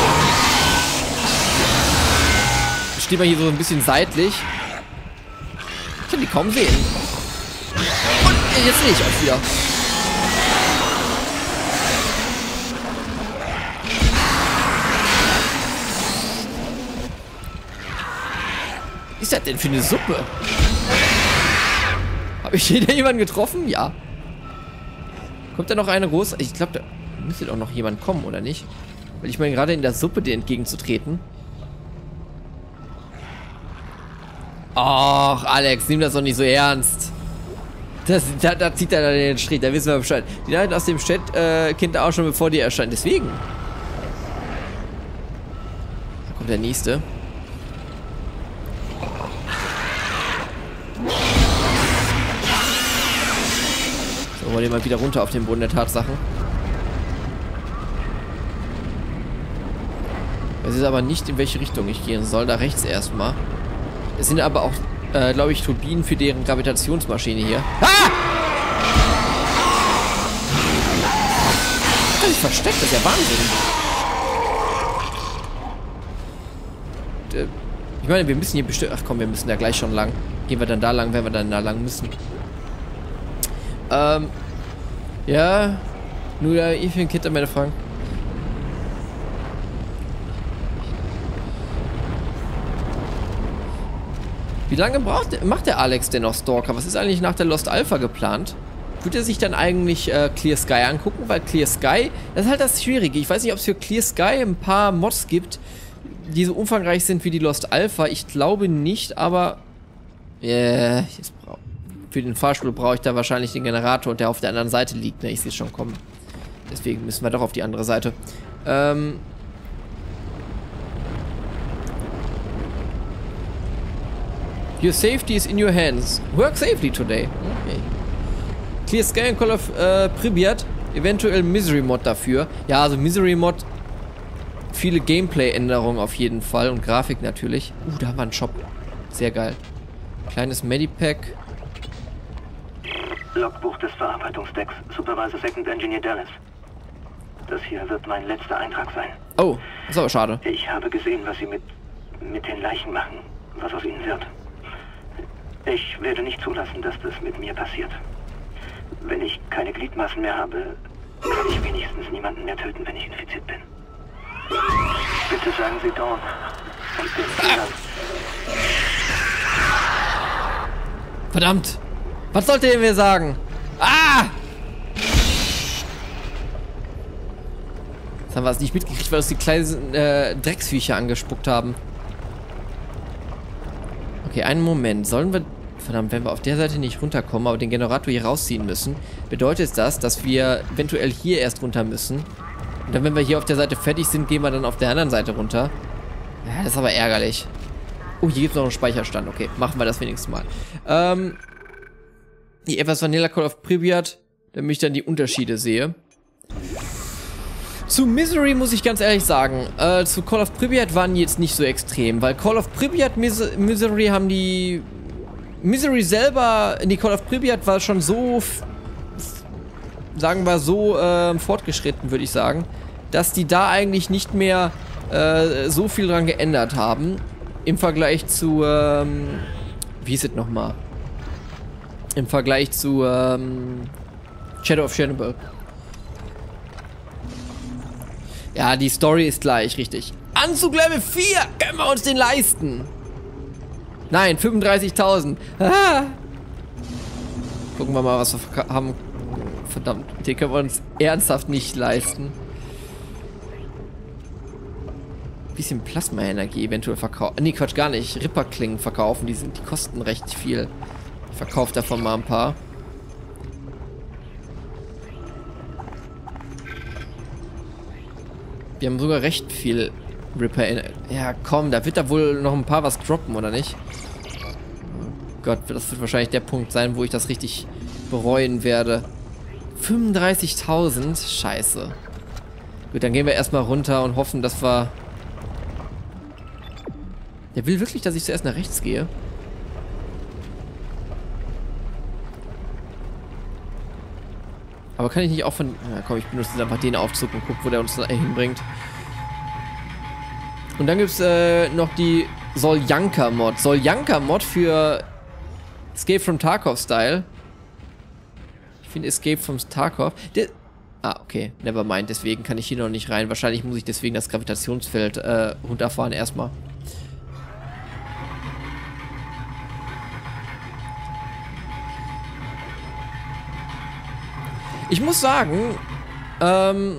Steht mal hier so ein bisschen seitlich. Ich kann die kaum sehen. Und jetzt sehe ich euch wieder. Was ist das denn für eine Suppe? Habe ich hier jemanden getroffen? Ja. Kommt da noch eine große? Ich glaube, da müsste doch noch jemand kommen, oder nicht? Weil ich meine, gerade in der Suppe dir entgegenzutreten. Ach, Alex, nimm das doch nicht so ernst. Das, da, da zieht er dann den Strich, da wissen wir Bescheid. Die Leute aus dem Chat äh, kennt er auch schon, bevor die erscheint. Deswegen. Da kommt der nächste. So, wollen wir mal wieder runter auf den Boden der Tatsachen. Es ist aber nicht, in welche Richtung ich gehen soll. Da rechts erstmal. Es sind aber auch, äh, glaube ich, Turbinen für deren Gravitationsmaschine hier. Ah! Das ist versteckt, das ist ja Wahnsinn. Äh, ich meine, wir müssen hier bestimmt... Ach komm, wir müssen da gleich schon lang. Gehen wir dann da lang, wenn wir dann da lang müssen. Ähm, ja, nur da ich für ein Kind an meine Fragen. Wie lange braucht, macht der Alex denn noch Stalker? Was ist eigentlich nach der Lost Alpha geplant? Würde er sich dann eigentlich äh, Clear Sky angucken? Weil Clear Sky, das ist halt das Schwierige. Ich weiß nicht, ob es für Clear Sky ein paar Mods gibt, die so umfangreich sind wie die Lost Alpha. Ich glaube nicht, aber äh, für den Fahrstuhl brauche ich da wahrscheinlich den Generator, der auf der anderen Seite liegt. Ne? Ich sehe es schon kommen. Deswegen müssen wir doch auf die andere Seite. Ähm... Your safety is in your hands. Work safely today. Okay. Clear Sky and Call of äh, Pripyat. Eventuell Misery Mod dafür. Ja, also Misery Mod. Viele Gameplay-Änderungen auf jeden Fall. Und Grafik natürlich. Uh, da haben wir einen Shop. Sehr geil. Kleines Medipack. Logbuch des Verarbeitungsdecks. Supervisor Second Engineer Dallas. Das hier wird mein letzter Eintrag sein. Oh, das ist aber schade. Ich habe gesehen, was sie mit, mit den Leichen machen. Was aus ihnen wird. Ich werde nicht zulassen, dass das mit mir passiert. Wenn ich keine Gliedmaßen mehr habe, kann ich wenigstens niemanden mehr töten, wenn ich infiziert bin. Bitte sagen Sie Dawn und den Kindern. Verdammt! Was sollte er mir sagen? Ah! Jetzt haben wir es nicht mitgekriegt, weil uns die kleinen äh, Drecksviecher angespuckt haben. Okay, einen Moment. Sollen wir... Verdammt, wenn wir auf der Seite nicht runterkommen, aber den Generator hier rausziehen müssen, bedeutet das, dass wir eventuell hier erst runter müssen. Und dann, wenn wir hier auf der Seite fertig sind, gehen wir dann auf der anderen Seite runter. Ja, das ist aber ärgerlich. Oh, hier gibt es noch einen Speicherstand. Okay, machen wir das wenigstens mal. Ähm... Die etwas Vanilla Call of Pripyat, damit ich dann die Unterschiede sehe. Zu Misery muss ich ganz ehrlich sagen, äh, zu Call of Pripyat waren die jetzt nicht so extrem, weil Call of Pripyat, Mis Misery haben die... Misery selber, die Call of Pripyat war schon so, sagen wir so, äh, fortgeschritten, würde ich sagen, dass die da eigentlich nicht mehr äh, so viel dran geändert haben, im Vergleich zu, ähm, wie ist es nochmal? Im Vergleich zu ähm, Shadow of Chernobyl. Ja, die Story ist gleich, richtig. Anzug Level vier! Können wir uns den leisten? Nein, fünfunddreißigtausend. Ah. Gucken wir mal, was wir haben. Verdammt, den können wir uns ernsthaft nicht leisten. Bisschen Plasma-Energie eventuell verkaufen. Nee, Quatsch, gar nicht. Ripperklingen verkaufen, die, sind, die kosten recht viel. Ich verkaufe davon mal ein paar. Wir haben sogar recht viel Ripper. Ja, komm, da wird da wohl noch ein paar was droppen, oder nicht? Oh Gott, das wird wahrscheinlich der Punkt sein, wo ich das richtig bereuen werde. fünfunddreißigtausend? Scheiße. Gut, dann gehen wir erstmal runter und hoffen, dass wir... Der will wirklich, dass ich zuerst nach rechts gehe. Aber kann ich nicht auch von... Na komm, ich benutze einfach den Aufzug und guck, wo der uns da hinbringt. Und dann gibt es äh, noch die Soljanka-Mod. Soljanka-Mod für Escape from Tarkov-Style. Ich finde Escape from Tarkov... Der, ah, okay. Nevermind. Deswegen kann ich hier noch nicht rein. Wahrscheinlich muss ich deswegen das Gravitationsfeld äh, runterfahren erstmal. Ich muss sagen, ähm,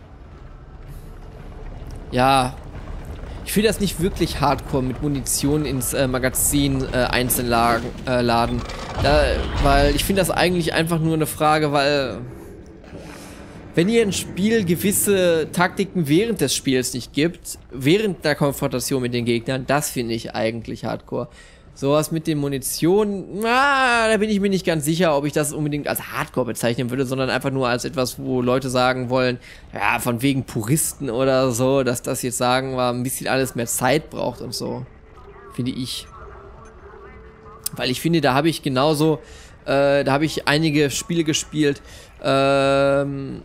ja, ich finde das nicht wirklich hardcore mit Munition ins äh, Magazin äh, einzeln lagen, äh, laden, da, weil ich finde das eigentlich einfach nur eine Frage, weil wenn ihr ein Spiel gewisse Taktiken während des Spiels nicht gibt, während der Konfrontation mit den Gegnern, das finde ich eigentlich hardcore. Sowas mit den Munition, na, da bin ich mir nicht ganz sicher, ob ich das unbedingt als Hardcore bezeichnen würde, sondern einfach nur als etwas, wo Leute sagen wollen, ja, von wegen Puristen oder so, dass das jetzt sagen wir, ein bisschen alles mehr Zeit braucht und so. Finde ich. Weil ich finde, da habe ich genauso, äh, da habe ich einige Spiele gespielt, ähm,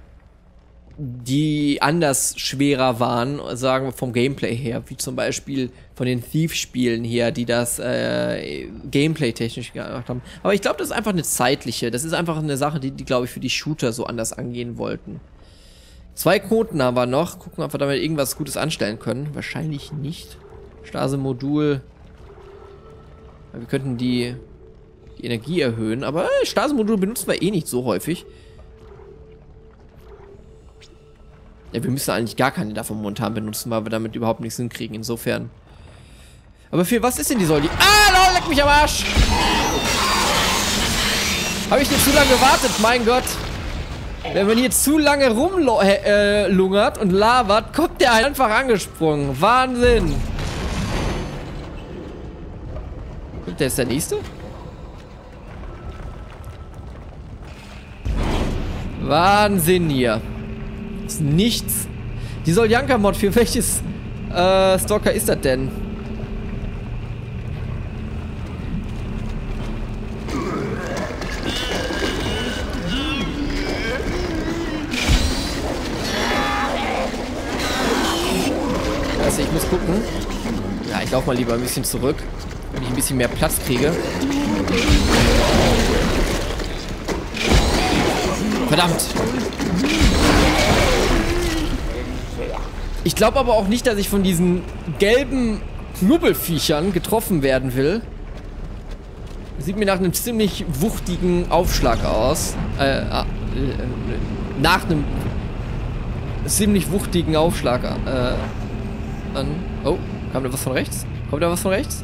die anders schwerer waren, sagen wir vom Gameplay her, wie zum Beispiel von den Thief-Spielen hier, die das äh, Gameplay-technisch gemacht haben. Aber ich glaube, das ist einfach eine zeitliche, das ist einfach eine Sache, die, die glaube ich, für die Shooter so anders angehen wollten. Zwei Knoten haben wir noch, gucken, ob wir damit irgendwas Gutes anstellen können. Wahrscheinlich nicht. Stase-Modul. Wir könnten die, die Energie erhöhen, aber äh, Stase-Modul benutzen wir eh nicht so häufig. Ja, wir müssen eigentlich gar keine davon momentan benutzen, weil wir damit überhaupt nichts hinkriegen, insofern. Aber für was ist denn die Säule? Ah, lol, leck mich am Arsch! Habe ich jetzt zu lange gewartet, mein Gott. Wenn man hier zu lange rumlungert äh, und labert, kommt der einfach angesprungen. Wahnsinn! Kommt der jetzt der nächste? Wahnsinn hier. Ist nichts. Die Soljanka-Mod, für welches äh, Stalker ist das denn? Also ich muss gucken. Ja, ich laufe mal lieber ein bisschen zurück, damit ich ein bisschen mehr Platz kriege. Verdammt! Ich glaube aber auch nicht, dass ich von diesen gelben Knubbelviechern getroffen werden will. Sieht mir nach einem ziemlich wuchtigen Aufschlag aus. Äh, äh, nach einem ziemlich wuchtigen Aufschlag äh, an. Oh, kam da was von rechts? Kommt da was von rechts?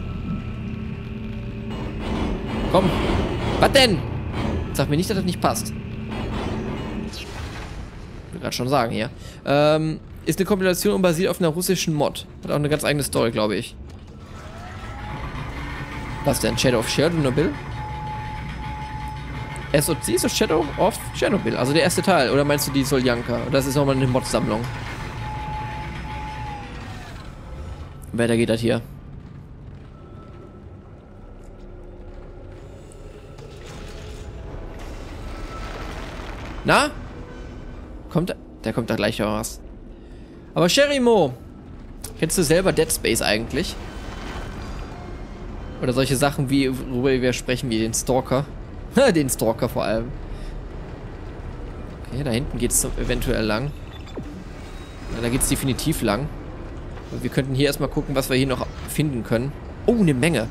Komm. Was denn? Sag mir nicht, dass das nicht passt. Ich will gerade schon sagen hier. Ähm, ist eine Kompilation und basiert auf einer russischen Mod. Hat auch eine ganz eigene Story, glaube ich. Was denn? Shadow of Chernobyl? S O C ist das Shadow of Chernobyl, also der erste Teil. Oder meinst du die Soljanka? Das ist nochmal eine Mod-Sammlung. Weiter geht das hier. Na? Kommt da? Der kommt da gleich raus. Aber Sherimo, kennst du selber Dead Space eigentlich? Oder solche Sachen wie, worüber wir sprechen, wie den Stalker. Den Stalker vor allem. Okay, da hinten geht es eventuell lang. Ja, da geht es definitiv lang. Und wir könnten hier erstmal gucken, was wir hier noch finden können. Oh, eine Menge.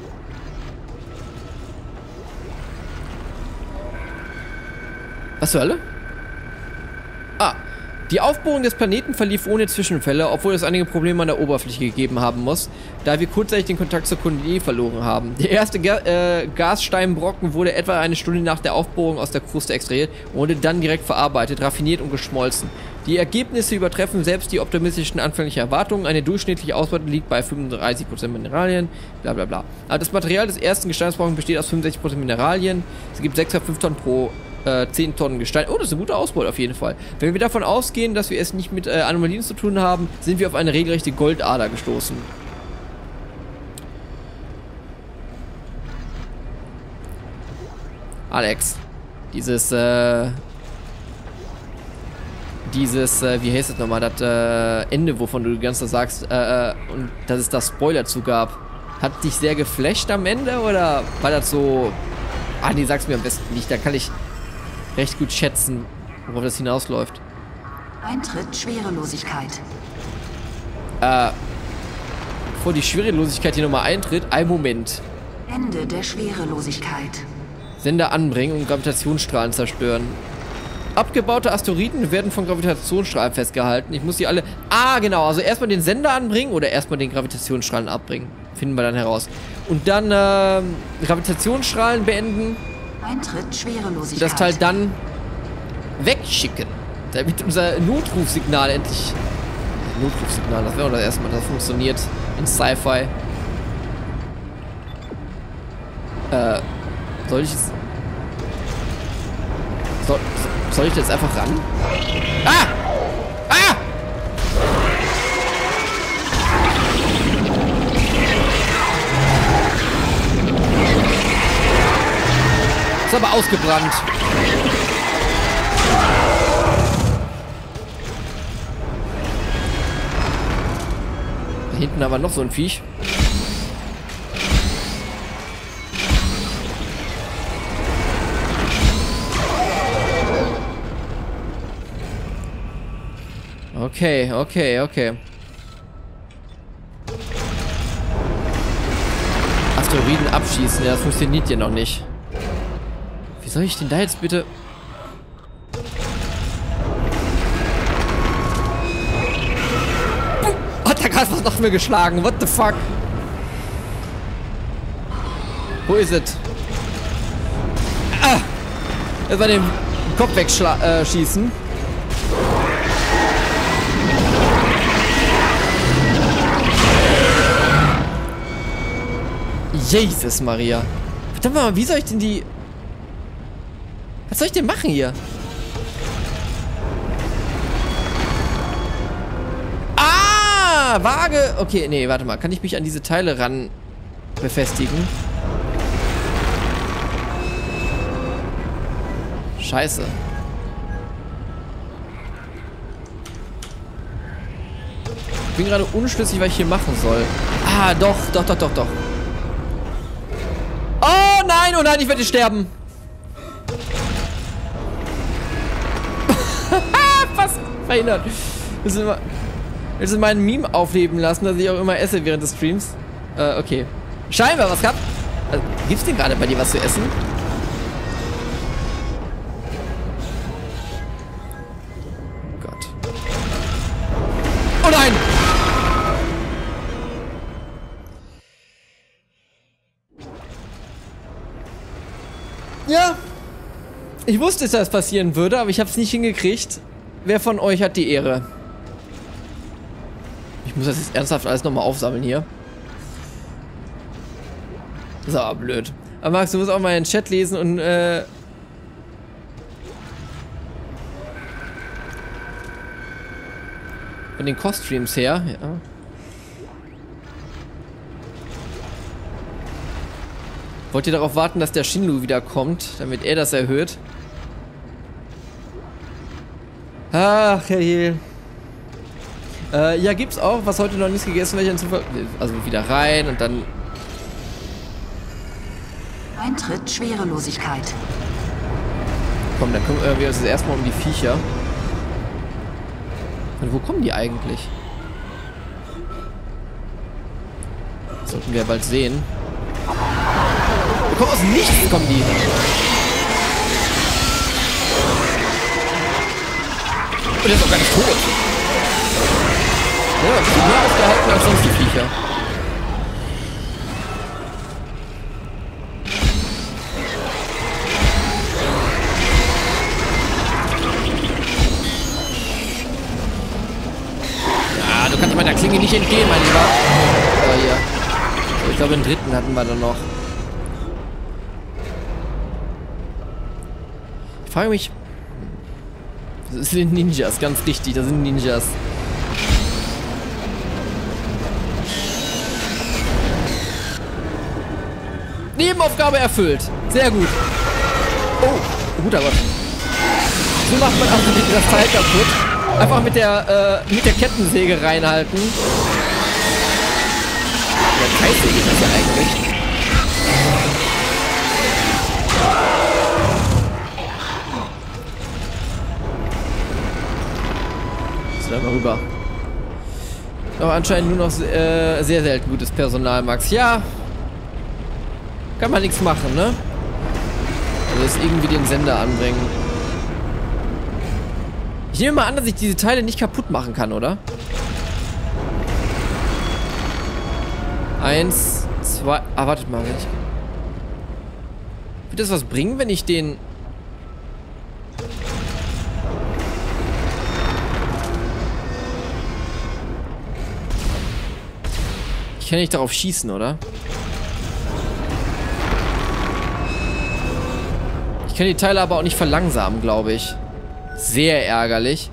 Was zur Hölle? Ah. Die Aufbohrung des Planeten verlief ohne Zwischenfälle, obwohl es einige Probleme an der Oberfläche gegeben haben muss, da wir kurzzeitig den Kontakt zur Kolonie verloren haben. Der erste Ga äh, Gassteinbrocken wurde etwa eine Stunde nach der Aufbohrung aus der Kruste extrahiert und wurde dann direkt verarbeitet, raffiniert und geschmolzen. Die Ergebnisse übertreffen selbst die optimistischen anfänglichen Erwartungen. Eine durchschnittliche Ausbeute liegt bei fünfunddreißig Prozent Mineralien, bla bla bla. Aber das Material des ersten Gesteinsbrockens besteht aus fünfundsechzig Prozent Mineralien. Es gibt sechs Komma fünf Tonnen pro zehn Tonnen Gestein. Oh, das ist eine gute Ausbeute auf jeden Fall. Wenn wir davon ausgehen, dass wir es nicht mit äh, Anomalien zu tun haben, sind wir auf eine regelrechte Goldader gestoßen. Alex, dieses, äh, dieses, äh, wie heißt das nochmal, das äh, Ende, wovon du die ganze Zeit sagst, äh, äh, und dass es da Spoiler zu gab, hat dich sehr geflasht am Ende, oder war das so, ah nee, sag's mir am besten nicht, da kann ich recht gut schätzen, worauf das hinausläuft. Eintritt Schwerelosigkeit. Äh, bevor die Schwerelosigkeit hier nochmal eintritt, ein Moment. Ende der Schwerelosigkeit. Sender anbringen und Gravitationsstrahlen zerstören. Abgebaute Asteroiden werden von Gravitationsstrahlen festgehalten. Ich muss die alle... Ah, genau, also erstmal den Sender anbringen oder erstmal den Gravitationsstrahlen abbringen. Finden wir dann heraus. Und dann, äh, Gravitationsstrahlen beenden. Eintritt Schwerelosigkeit. Das Teil dann wegschicken. Damit unser Notrufsignal endlich... Notrufsignal, das wäre das erste Mal, das funktioniert in Sci-Fi. Äh, soll ich es... Soll, soll ich jetzt einfach ran? Ah! Ah! Ist aber ausgebrannt. Da hinten aber noch so ein Viech. Okay, okay, okay. Asteroiden abschießen, ja, das funktioniert ja noch nicht. Wie soll ich denn da jetzt bitte... Hat da gerade was nach mir geschlagen? What the fuck? Wo ist es? Ah! Jetzt mal den Kopf wegschießen. Äh, Jesus Maria. Verdammt mal, wie soll ich denn die... Was soll ich denn machen hier? Ah, Waage. Okay, nee, warte mal. Kann ich mich an diese Teile ran befestigen? Scheiße. Ich bin gerade unschlüssig, was ich hier machen soll. Ah, doch, doch, doch, doch, doch. Oh nein, oh nein, ich werde sterben. Fast verhindert. Willst du, mal, willst du meinen Meme aufleben lassen, dass ich auch immer esse während des Streams? Äh, okay. Scheinbar, was gehabt? Also, gibt's denn gerade bei dir was zu essen? Gott. Oh nein! Ja. Ich wusste, dass das passieren würde, aber ich habe es nicht hingekriegt. Wer von euch hat die Ehre? Ich muss das jetzt ernsthaft alles nochmal aufsammeln hier. Das ist aber blöd. Aber Max, du musst auch mal in den Chat lesen und äh... von den Cost-Streams her, ja. Wollt ihr darauf warten, dass der Shinlu wiederkommt, damit er das erhöht? Ach, herrje. Äh, ja, gibt's auch, was heute noch nichts gegessen, welcher Zufall. Also wieder rein und dann. Eintritt Schwerelosigkeit. Komm, dann kümmern wir uns jetzt erstmal um die Viecher. Und wo kommen die eigentlich? Das sollten wir ja bald sehen. Die kommen aus dem Nichts, kommen die. Und der ist auch gar nicht tot. Ja, das ist mehr ausgehalten als sonst die Viecher. Ja, du kannst meiner Klinge nicht entgehen, mein Lieber. Aber hier. So, ich glaube, den dritten hatten wir dann noch. Ich frage mich. Das sind Ninjas, ganz richtig, das sind Ninjas. Nebenaufgabe erfüllt. Sehr gut. Oh, guter Gott. So macht man also das Teil kaputt. Einfach mit der, äh, mit der Kettensäge reinhalten. Der Kreissäge ist das ja eigentlich. So, mal rüber. Aber anscheinend nur noch äh, sehr selten gutes Personal, Max. Ja. Kann man nichts machen, ne? Also jetzt irgendwie den Sender anbringen. Ich nehme mal an, dass ich diese Teile nicht kaputt machen kann, oder? Eins, zwei... Ah, wartet mal. Wenn ich... Wird das was bringen, wenn ich den... Ich kann nicht darauf schießen, oder? Ich kann die Teile aber auch nicht verlangsamen, glaube ich. Sehr ärgerlich.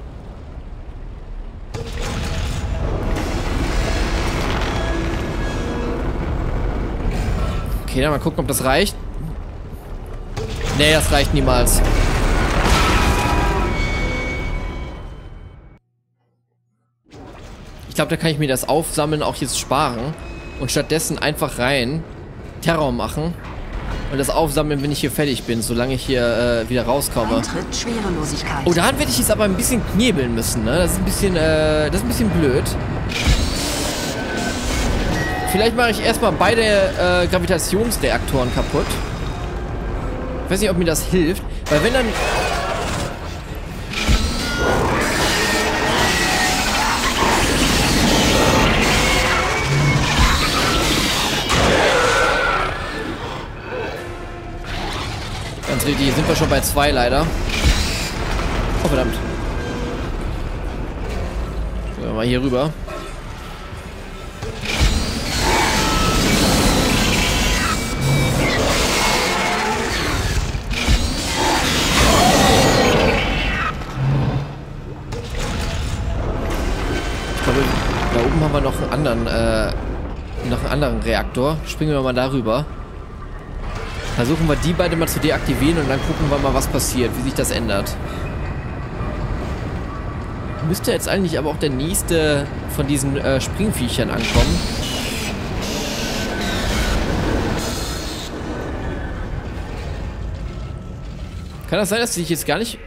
Okay, dann mal gucken, ob das reicht. Nee, das reicht niemals. Ich glaube, da kann ich mir das Aufsammeln auch jetzt sparen. Und stattdessen einfach rein Terror machen. Und das Aufsammeln, wenn ich hier fertig bin, solange ich hier äh, wieder rauskomme. Eintritt Schwerelosigkeit. Oh, daran werde ich jetzt aber ein bisschen knebeln müssen, ne? Das ist ein bisschen, äh, das ist ein bisschen blöd. Vielleicht mache ich erstmal beide äh, Gravitationsreaktoren kaputt. Ich weiß nicht, ob mir das hilft. Weil wenn dann... Ganz richtig, sind wir schon bei zwei leider. Oh, verdammt. Gehen wir mal hier rüber. Ich glaube, da oben haben wir noch einen anderen, äh, noch einen anderen Reaktor. Springen wir mal darüber. Versuchen wir die beide mal zu deaktivieren und dann gucken wir mal, was passiert, wie sich das ändert. Müsste jetzt eigentlich aber auch der nächste von diesen äh, Springviechern ankommen. Kann das sein, dass ich jetzt gar nicht...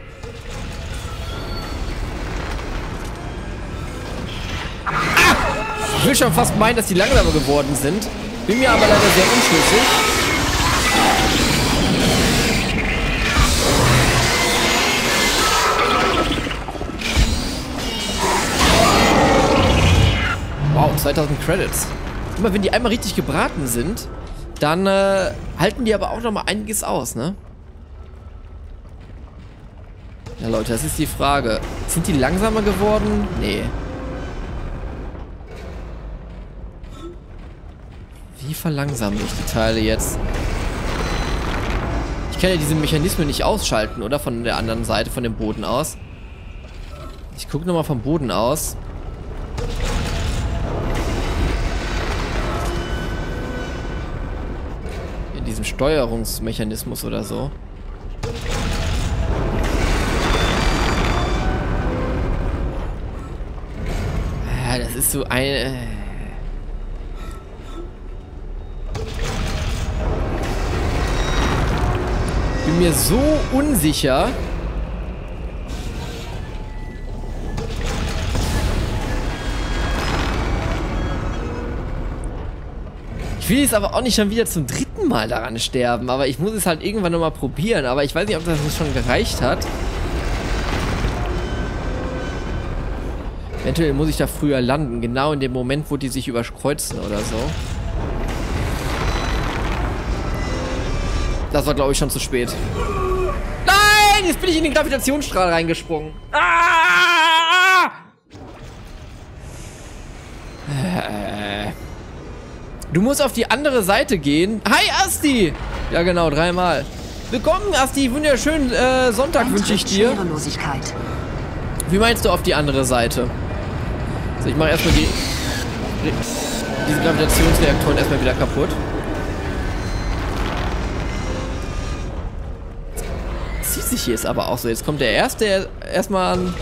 Ah! Ich will schon fast meinen, dass die langsamer geworden sind. Bin mir aber leider sehr unschlüssig. Wow, zweitausend Credits. Immer wenn die einmal richtig gebraten sind, dann äh, halten die aber auch noch mal einiges aus, ne? Ja, Leute, das ist die Frage. Sind die langsamer geworden? Nee. Wie verlangsame ich die Teile jetzt? Ich kann ja diese Mechanismen nicht ausschalten, oder? Von der anderen Seite, von dem Boden aus. Ich gucke nochmal vom Boden aus. In diesem Steuerungsmechanismus oder so. Ja, das ist so ein... Bin mir so unsicher. Ich will jetzt aber auch nicht schon wieder zum dritten Mal daran sterben, aber ich muss es halt irgendwann nochmal probieren, aber ich weiß nicht, ob das schon gereicht hat. Eventuell muss ich da früher landen, genau in dem Moment, wo die sich überkreuzen oder so. Das war, glaube ich, schon zu spät. Nein! Jetzt bin ich in den Gravitationsstrahl reingesprungen. Ah! Äh. Du musst auf die andere Seite gehen. Hi, Asti! Ja, genau, dreimal. Willkommen, Asti. Wunderschönen äh, Sonntag wünsche ich dir. Wie meinst du auf die andere Seite? So, ich mache erstmal die... diese Gravitationsreaktoren erstmal wieder kaputt. Zieht sich hier ist aber auch so. Jetzt kommt der Erste erstmal an.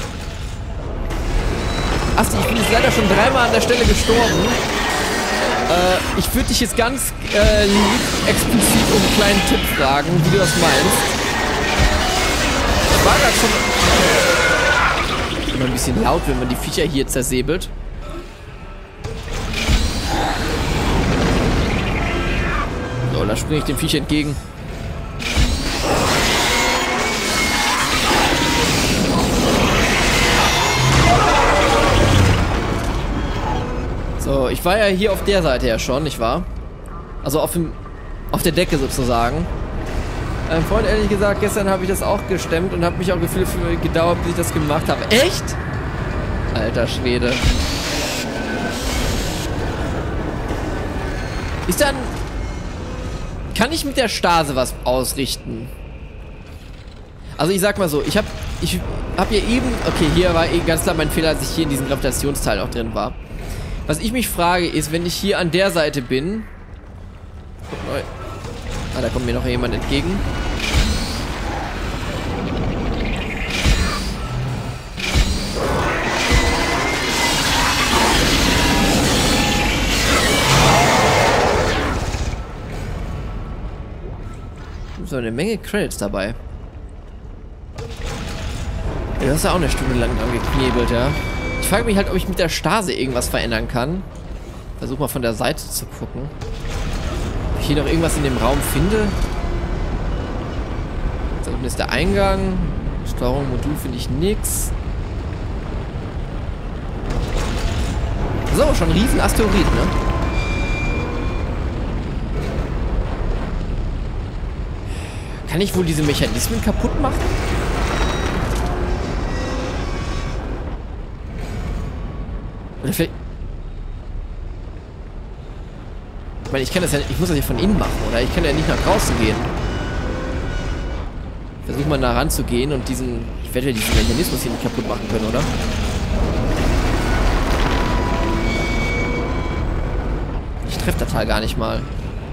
Asti, ich bin jetzt leider schon dreimal an der Stelle gestorben. Äh, ich würde dich jetzt ganz äh, lieb explizit um einen kleinen Tipp fragen, wie du das meinst. Das war gerade schon immer ein bisschen laut, wenn man die Viecher hier zersäbelt. So, da springe ich dem Viech entgegen. So, ich war ja hier auf der Seite ja schon, nicht wahr? Also auf dem, auf der Decke sozusagen. Mein Freund, ehrlich gesagt, gestern habe ich das auch gestemmt und habe mich auch gefühlt für gedauert, bis ich das gemacht habe. Echt? Alter Schwede. Ist dann... Kann ich mit der Stase was ausrichten? Also ich sag mal so, ich habe ich hab hier eben... Okay, hier war eh ganz klar mein Fehler, dass ich hier in diesem Gravitationsteil auch drin war. Was ich mich frage ist, wenn ich hier an der Seite bin... Ah, da kommt mir noch jemand entgegen. So eine Menge Credits dabei. Ja, du hast ja auch eine Stunde lang dran geknebelt, ja. Ich frage mich halt, ob ich mit der Stase irgendwas verändern kann. Versuch mal von der Seite zu gucken. Ob ich hier noch irgendwas in dem Raum finde. Da unten ist der Eingang. Steuerung, Modul finde ich nix. So, schon ein riesen Asteroid, ne? Kann ich wohl diese Mechanismen kaputt machen? Oder vielleicht... Ich meine, ich kann das ja... Ich muss das ja von innen machen, oder? Ich kann ja nicht nach draußen gehen. Versuch mal nah ranzugehen und diesen... Ich werde ja diesen Mechanismus hier nicht kaputt machen können, oder? Ich treffe das Teil gar nicht mal.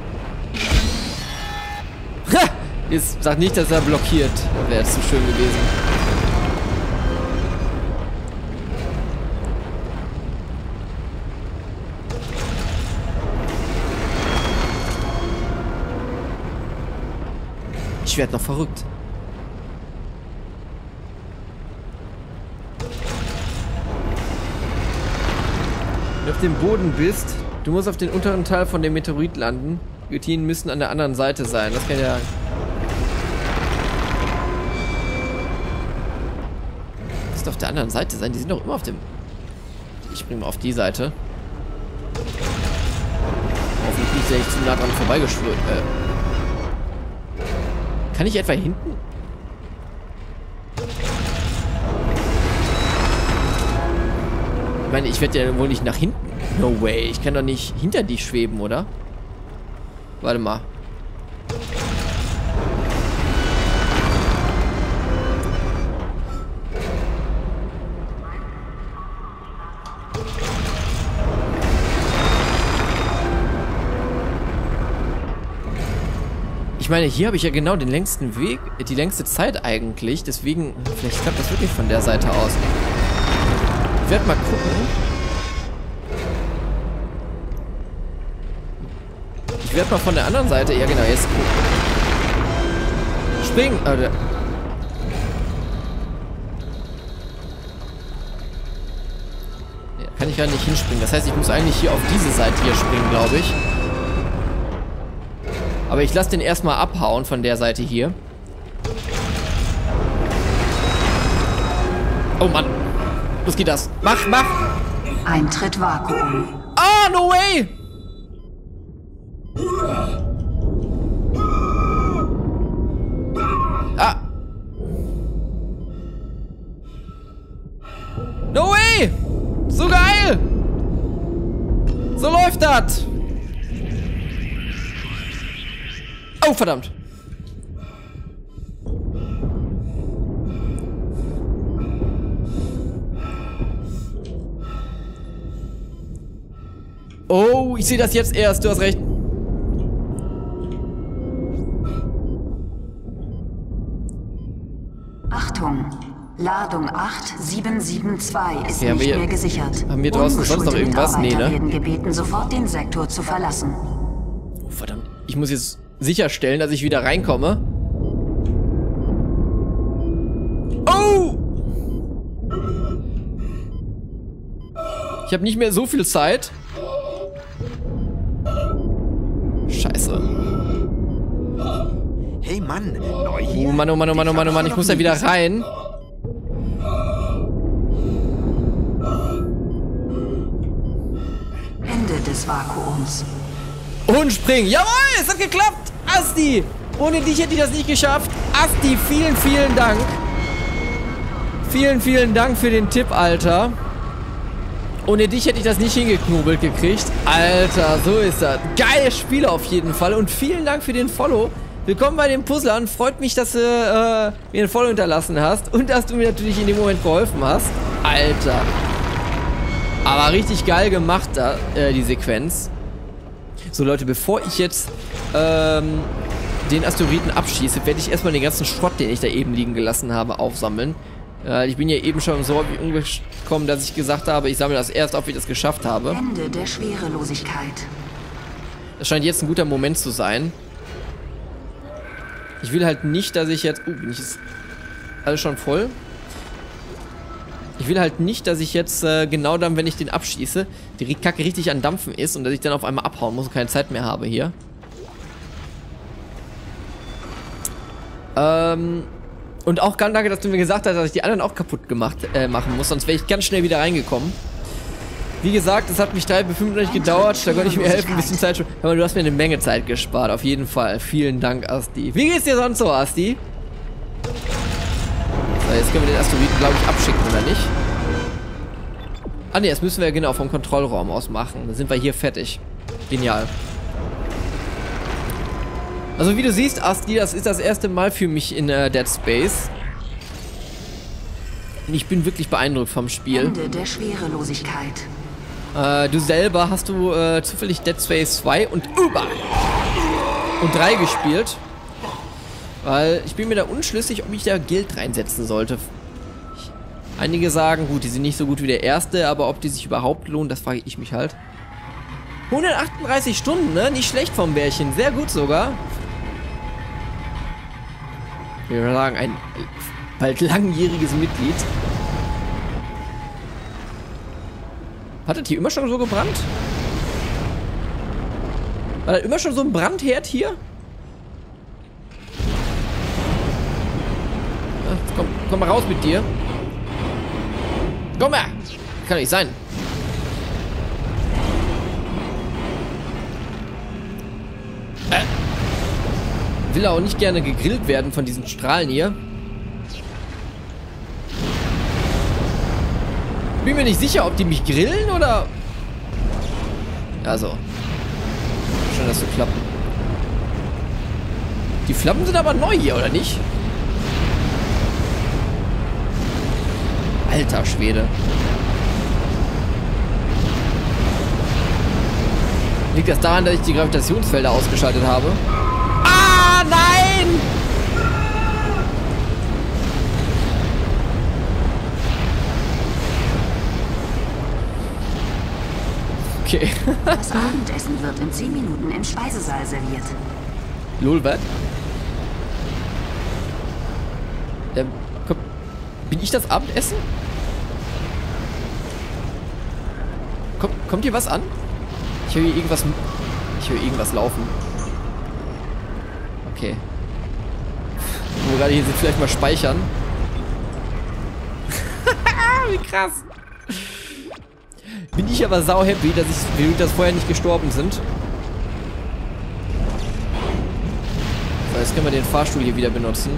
Ha! Jetzt sag nicht, dass er blockiert. Wäre zu schön gewesen. Ich werde noch verrückt. Wenn du auf dem Boden bist, Du musst auf den unteren Teil von dem Meteorit landen. Guillotinen müssen an der anderen Seite sein. Das kann ja... Das ist auf der anderen Seite sein. Die sind doch immer auf dem... Ich springe mal auf die Seite. Hoffentlich nicht, dass ich zu nah dran vorbeigeschwört. Äh. Kann ich etwa hinten? Ich meine, ich werde ja wohl nicht nach hinten. No way. Ich kann doch nicht hinter dich schweben, oder? Warte mal. Ich meine, hier habe ich ja genau den längsten Weg, die längste Zeit eigentlich. Deswegen, vielleicht klappt das wirklich von der Seite aus. Ich werde mal gucken. Ich werde mal von der anderen Seite... Ja, genau, jetzt... Springen! Oh, ja, kann ich gar nicht hinspringen. Das heißt, ich muss eigentlich hier auf diese Seite hier springen, glaube ich. Aber ich lasse den erstmal abhauen von der Seite hier. Oh Mann. Los geht das. Mach, mach. Eintritt Vakuum. Ah, no way. Ah. No way. So geil. So läuft das. Oh, verdammt. Oh, ich sehe das jetzt erst. Du hast recht. Achtung. Ladung acht sieben sieben zwei ist okay, nicht wir, mehr gesichert. Haben wir draußen sonst noch irgendwas? Nee, ne? werden gebeten, sofort den Sektor zu verlassen. Oh, verdammt. Ich muss jetzt sicherstellen, dass ich wieder reinkomme. Oh! Ich habe nicht mehr so viel Zeit. Scheiße. Hey Mann, neu hier. Oh Mann, oh Mann, oh Mann, oh Mann, oh Mann. Ich muss da wieder rein. Ende des Vakuums. Und springen. Jawohl, es hat geklappt. Asti, ohne dich hätte ich das nicht geschafft. Asti, vielen, vielen Dank. Vielen, vielen Dank für den Tipp, Alter. Ohne dich hätte ich das nicht hingeknobelt gekriegt. Alter, so ist das. Geiles Spiel auf jeden Fall. Und vielen Dank für den Follow. Willkommen bei den Puzzlern. Freut mich, dass du äh, mir ein Follow hinterlassen hast. Und dass du mir natürlich in dem Moment geholfen hast. Alter. Aber richtig geil gemacht, da, äh, die Sequenz. So, Leute, bevor ich jetzt ähm, den Asteroiden abschieße, werde ich erstmal den ganzen Schrott, den ich da eben liegen gelassen habe, aufsammeln. Äh, ich bin ja eben schon so umgekommen, dass ich gesagt habe, ich sammle das erst auf, wie ich das geschafft habe. Ende der Schwerelosigkeit. Das scheint jetzt ein guter Moment zu sein. Ich will halt nicht, dass ich jetzt... Oh, bin ich jetzt alles schon voll? Ich will halt nicht, dass ich jetzt äh, genau dann, wenn ich den abschieße, die Kacke richtig an Dampfen ist und dass ich dann auf einmal abhauen muss und keine Zeit mehr habe hier. Ähm... Und auch ganz danke, dass du mir gesagt hast, dass ich die anderen auch kaputt gemacht äh, machen muss, sonst wäre ich ganz schnell wieder reingekommen. Wie gesagt, es hat mich drei bis fünf Minuten gedauert, da konnte ich mir helfen, ein bisschen Zeit schon. Aber du hast mir eine Menge Zeit gespart, auf jeden Fall. Vielen Dank, Asti. Wie geht's dir sonst so, Asti? So, jetzt können wir den Asteroiden, glaube ich, abschicken, oder nicht? Ah ne, das müssen wir ja genau vom Kontrollraum aus machen. Dann sind wir hier fertig. Genial. Also wie du siehst, Asti, das ist das erste Mal für mich in äh, Dead Space. Und ich bin wirklich beeindruckt vom Spiel. Ende der Schwerelosigkeit. Äh, du selber, hast du äh, zufällig Dead Space zwei und über und drei gespielt? Weil ich bin mir da unschlüssig, ob ich da Geld reinsetzen sollte. Ich, einige sagen, gut, die sind nicht so gut wie der erste, aber ob die sich überhaupt lohnen, das frage ich mich halt. hundertachtunddreißig Stunden, ne? Nicht schlecht vom Bärchen. Sehr gut sogar. Ich würde sagen, ein bald langjähriges Mitglied. Hat das hier immer schon so gebrannt? War da immer schon so ein Brandherd hier? Ja, komm, komm mal raus mit dir. Komm her! Kann nicht sein. Äh. Will auch nicht gerne gegrillt werden von diesen Strahlen hier. Bin mir nicht sicher, ob die mich grillen oder... Also. Scheint das zu klappen. Die Flammen sind aber neu hier, oder nicht? Alter Schwede. Liegt das daran, dass ich die Gravitationsfelder ausgeschaltet habe? Ah, nein! Okay. Das Abendessen wird in zehn Minuten im Speisesaal serviert. Lol, was? Ähm, komm, bin ich das Abendessen? Komm, kommt hier was an? Ich höre hier irgendwas... Ich höre irgendwas laufen. Okay. Wo wir gerade hier sind, vielleicht mal speichern. Wie krass. Bin ich aber sau happy, dass ich, wir das vorher nicht gestorben sind. So, jetzt können wir den Fahrstuhl hier wieder benutzen.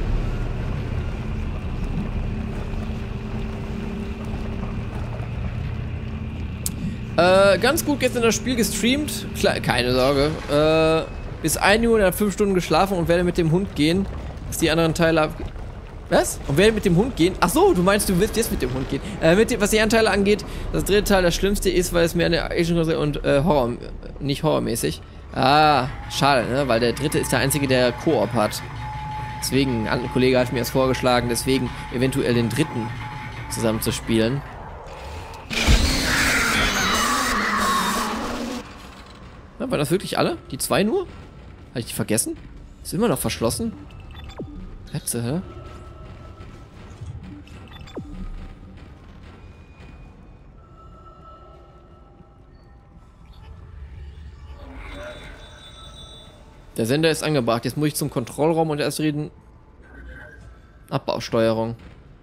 Äh, ganz gut gestern das Spiel gestreamt. Klar, keine Sorge. Äh, bis ein Uhr und dann fünf Stunden geschlafen und werde mit dem Hund gehen. Dass die anderen Teile ab... Was? Und werde mit dem Hund gehen? Ach so, du meinst, du willst jetzt mit dem Hund gehen. Äh, mit dem, was die anderen Teile angeht, das dritte Teil das Schlimmste ist, weil es mehr eine Action und äh, Horror, nicht horrormäßig. Ah, schade, ne? Weil der dritte ist der einzige, der Koop hat. Deswegen, ein anderer Kollege hat mir das vorgeschlagen, deswegen eventuell den dritten zusammen zu spielen. Ja, waren das wirklich alle? Die zwei nur? Habe ich die vergessen? Ist immer noch verschlossen? Hetze, hä? Der Sender ist angebracht. Jetzt muss ich zum Kontrollraum und erst reden. Abbausteuerung.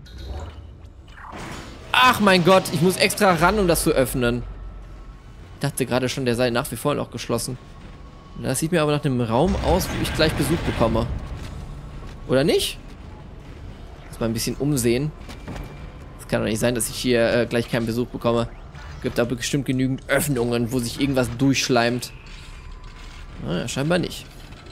Ach mein Gott, ich muss extra ran, um das zu öffnen. Ich dachte gerade schon, der sei nach wie vor noch geschlossen. Das sieht mir aber nach einem Raum aus, wo ich gleich Besuch bekomme. Oder nicht? Muss mal ein bisschen umsehen. Es kann doch nicht sein, dass ich hier äh, gleich keinen Besuch bekomme. Gibt da bestimmt genügend Öffnungen, wo sich irgendwas durchschleimt. Naja, scheinbar nicht.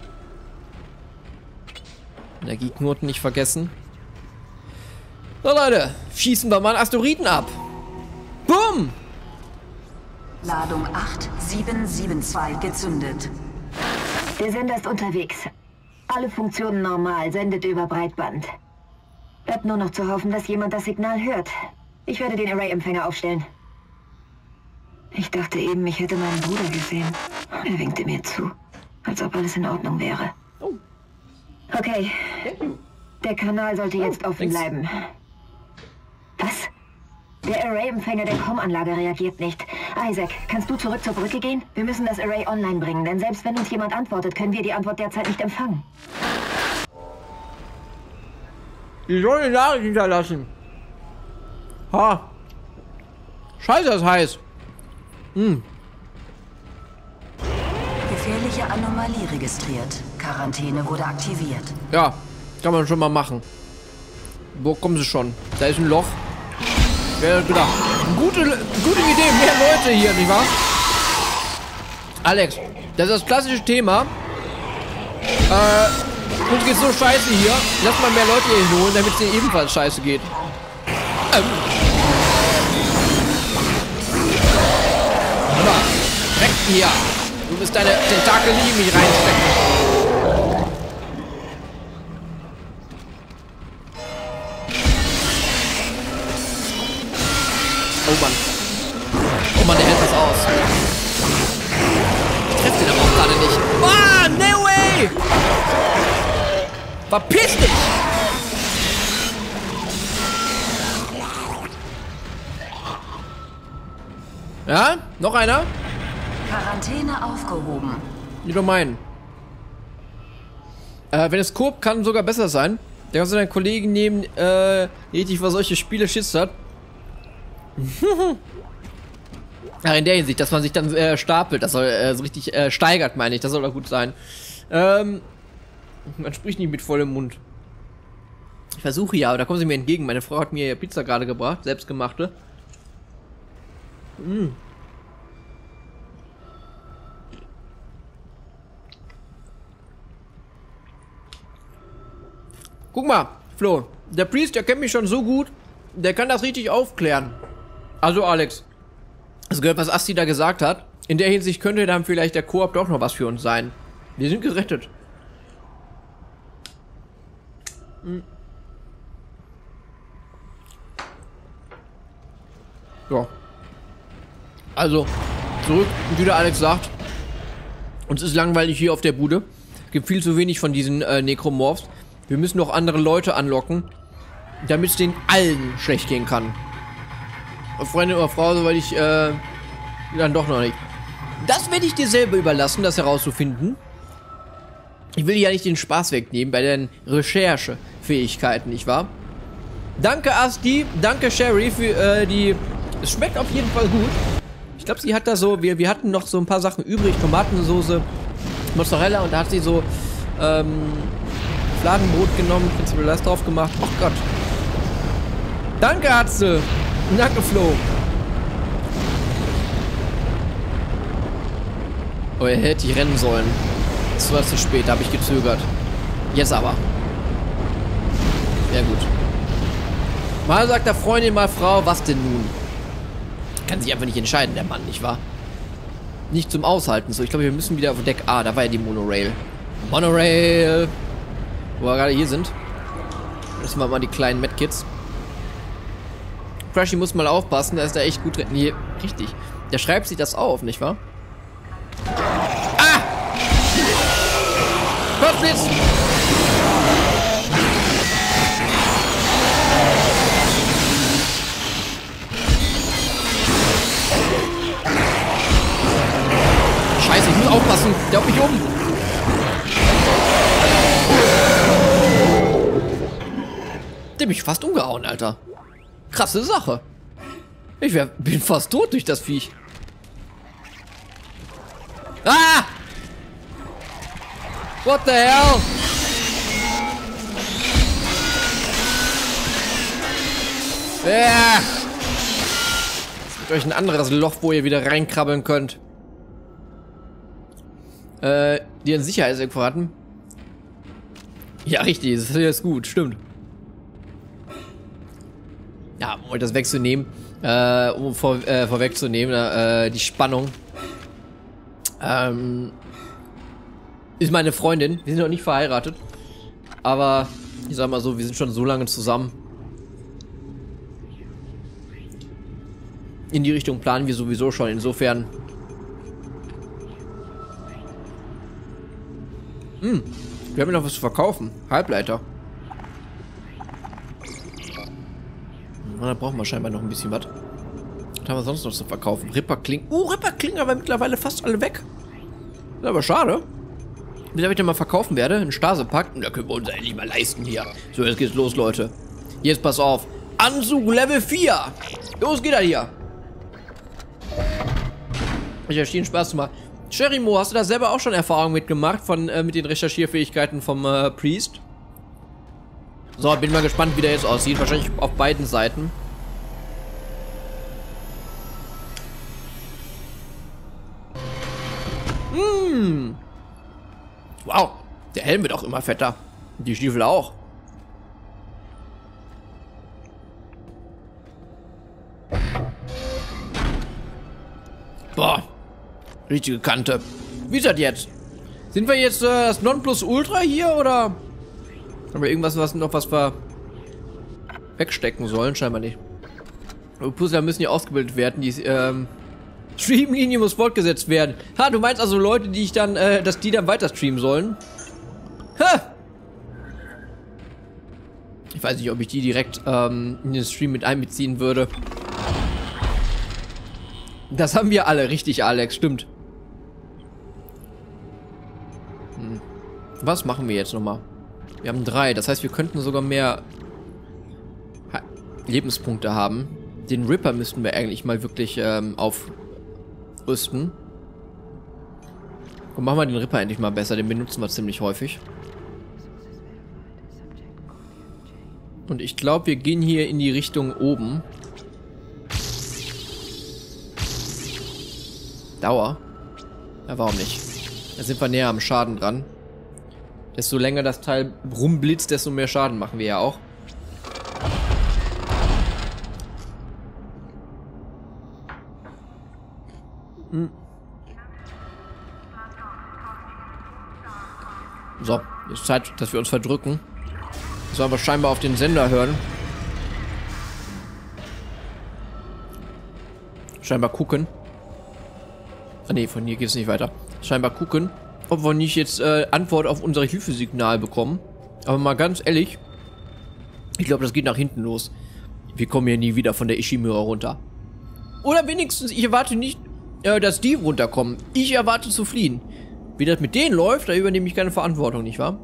Energieknoten nicht vergessen. So Leute, schießen wir mal einen Asteroiden ab. Bumm! Ladung acht sieben sieben zwei gezündet. Der Sender ist unterwegs. Alle Funktionen normal, sendet über Breitband. Bleibt nur noch zu hoffen, dass jemand das Signal hört. Ich werde den Array-Empfänger aufstellen. Ich dachte eben, ich hätte meinen Bruder gesehen. Er winkte mir zu, als ob alles in Ordnung wäre. Okay, der Kanal sollte jetzt offen bleiben. Was? Der Array-Empfänger der C O M-Anlage reagiert nicht. Isaac, kannst du zurück zur Brücke gehen? Wir müssen das Array online bringen, denn selbst wenn uns jemand antwortet, können wir die Antwort derzeit nicht empfangen. Die sollen eine Nachricht hinterlassen. Ha. Scheiße, das heiß. Hm. Gefährliche Anomalie registriert. Quarantäne wurde aktiviert. Ja, kann man schon mal machen. Wo kommen sie schon? Da ist ein Loch. Wer hat gedacht? Gute, gute Idee, mehr Leute hier, nicht wahr? Alex, das ist das klassische Thema. Äh, uns geht's so scheiße hier. Lass mal mehr Leute hier holen, damit es denen ebenfalls scheiße geht. Ähm. Weg hier. Du musst deine Tentakel nie in mich reinstecken. Oh Mann. Oh Mann, der hält das aus. Ich treffe den aber auch gerade nicht. Ah, no way! Verpiss dich! Ja, noch einer? Quarantäne aufgehoben. Die doch meinen. Äh, wenn es Koop kann sogar besser sein. Da kannst du deinen Kollegen nehmen, äh, die richtig für solche Spiele Schiss hat. Ach, in der Hinsicht, dass man sich dann äh, stapelt, das soll äh, so richtig äh, steigert, meine ich, das soll doch gut sein. Ähm, man spricht nicht mit vollem Mund. Ich versuche ja, aber da kommen sie mir entgegen. Meine Frau hat mir Pizza gerade gebracht, selbstgemachte. Mm. Guck mal, Flo, der Priest, der kennt mich schon so gut, der kann das richtig aufklären. Also Alex, das gehört, was Asti da gesagt hat. In der Hinsicht könnte dann vielleicht der Koop doch noch was für uns sein. Wir sind gerettet. Hm. Ja. Also, zurück, wie der Alex sagt. Uns ist langweilig hier auf der Bude. Es gibt viel zu wenig von diesen äh, Necromorphs. Wir müssen noch andere Leute anlocken, damit es den allen schlecht gehen kann. Freundin oder Frau, soweit ich, äh, dann doch noch nicht. Das werde ich dir selber überlassen, das herauszufinden. Ich will ja nicht den Spaß wegnehmen bei den Recherchefähigkeiten, nicht wahr? Danke Asti, danke Sherry für äh, die... Es schmeckt auf jeden Fall gut. Ich glaube, sie hat da so... Wir, wir hatten noch so ein paar Sachen übrig. Tomatensoße, Mozzarella und da hat sie so... Ähm... Fladenbrot genommen, Prinzip drauf gemacht. Oh Gott. Danke, Atze. Danke, Flo. Oh, er hätte ich rennen sollen. Es war zu spät, da habe ich gezögert. Jetzt aber. Sehr gut. Mal sagt der Freundin, mal Frau, was denn nun? Kann sich einfach nicht entscheiden, der Mann, nicht wahr? Nicht zum Aushalten. So, ich glaube, wir müssen wieder auf Deck A. Da war ja die Monorail. Monorail. Wo wir gerade hier sind. Müssen wir mal die kleinen Medkits. Crashy muss mal aufpassen, da ist er echt gut drin. Nee, richtig. Der schreibt sich das auf, nicht wahr? Ah! Kopfblitz! Scheiße, ich muss aufpassen. Der haut mich um. Der hat mich fast umgehauen, Alter. Krasse Sache. Ich wär, bin fast tot durch das Viech. Ah! What the hell? Ja! Sucht euch ein anderes Loch, wo ihr wieder reinkrabbeln könnt. Äh, die in Sicherheit verraten. Ja, richtig, das ist jetzt gut, stimmt. Ja, um euch das wegzunehmen, äh, um vor, äh, vorwegzunehmen, äh, die Spannung. Ähm, ist meine Freundin. Wir sind noch nicht verheiratet. Aber, ich sag mal so, wir sind schon so lange zusammen. In die Richtung planen wir sowieso schon, insofern. Hm, wir haben ja noch was zu verkaufen. Halbleiter. Da brauchen wir scheinbar noch ein bisschen was. Was haben wir sonst noch zu verkaufen? Ripperklingen. Oh, Ripperklingen, aber mittlerweile fast alle weg. Ist aber schade. Wie ich den mal verkaufen werde, einen Stase-Pack. Da können wir uns eigentlich mal leisten hier. So, jetzt geht's los, Leute. Jetzt pass auf. Anzug Level vier. Los geht er hier. Ich verstehe, Spaß zu machen. Sherry Mo, hast du da selber auch schon Erfahrungen mitgemacht von, äh, mit den Recherchierfähigkeiten vom äh, Priest? So, bin mal gespannt, wie der jetzt aussieht. Wahrscheinlich auf beiden Seiten. Hm. Wow. Der Helm wird auch immer fetter. Die Stiefel auch. Boah. Richtige Kante. Wie ist das jetzt? Sind wir jetzt äh, das Nonplusultra hier, oder... Haben wir irgendwas, was noch was wir wegstecken sollen? Scheinbar nicht. Puzzler müssen ja ausgebildet werden. Die ähm, Streamlinie muss fortgesetzt werden. Ha, du meinst also Leute, die ich dann, äh, dass die dann weiter streamen sollen? Ha! Ich weiß nicht, ob ich die direkt ähm, in den Stream mit einbeziehen würde. Das haben wir alle, richtig, Alex, stimmt. Was machen wir jetzt nochmal? Wir haben drei. Das heißt, wir könnten sogar mehr Lebenspunkte haben. Den Ripper müssten wir eigentlich mal wirklich ähm, aufrüsten. Und machen wir den Ripper endlich mal besser. Den benutzen wir ziemlich häufig. Und ich glaube, wir gehen hier in die Richtung oben. Dauer? Ja, warum nicht? Da sind wir näher am Schaden dran. Desto länger das Teil rumblitzt, desto mehr Schaden machen wir ja auch. Hm. So, jetzt Zeit, dass wir uns verdrücken. Sollen wir scheinbar auf den Sender hören. Scheinbar gucken. Ah ne, von hier geht es nicht weiter. Scheinbar gucken, ob wir nicht jetzt äh, Antwort auf unser Hilfesignal bekommen. Aber mal ganz ehrlich, ich glaube, das geht nach hinten los. Wir kommen hier nie wieder von der Ishimura runter. Oder wenigstens, ich erwarte nicht, äh, dass die runterkommen. Ich erwarte zu fliehen. Wie das mit denen läuft, da übernehme ich keine Verantwortung, nicht wahr?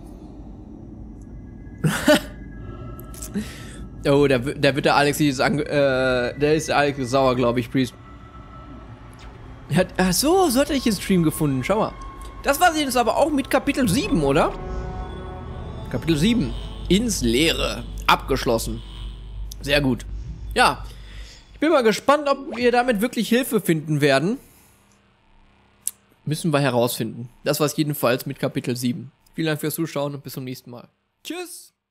Oh, da, da wird der Alex jetzt ange... Äh, der ist Alex sauer, glaube ich, Priest. Hat, ach so, so hat er den Stream gefunden. Schau mal. Das war jetzt aber auch mit Kapitel sieben, oder? Kapitel sieben. Ins Leere. Abgeschlossen. Sehr gut. Ja. Ich bin mal gespannt, ob wir damit wirklich Hilfe finden werden. Müssen wir herausfinden. Das war's jedenfalls mit Kapitel sieben. Vielen Dank fürs Zuschauen und bis zum nächsten Mal. Tschüss.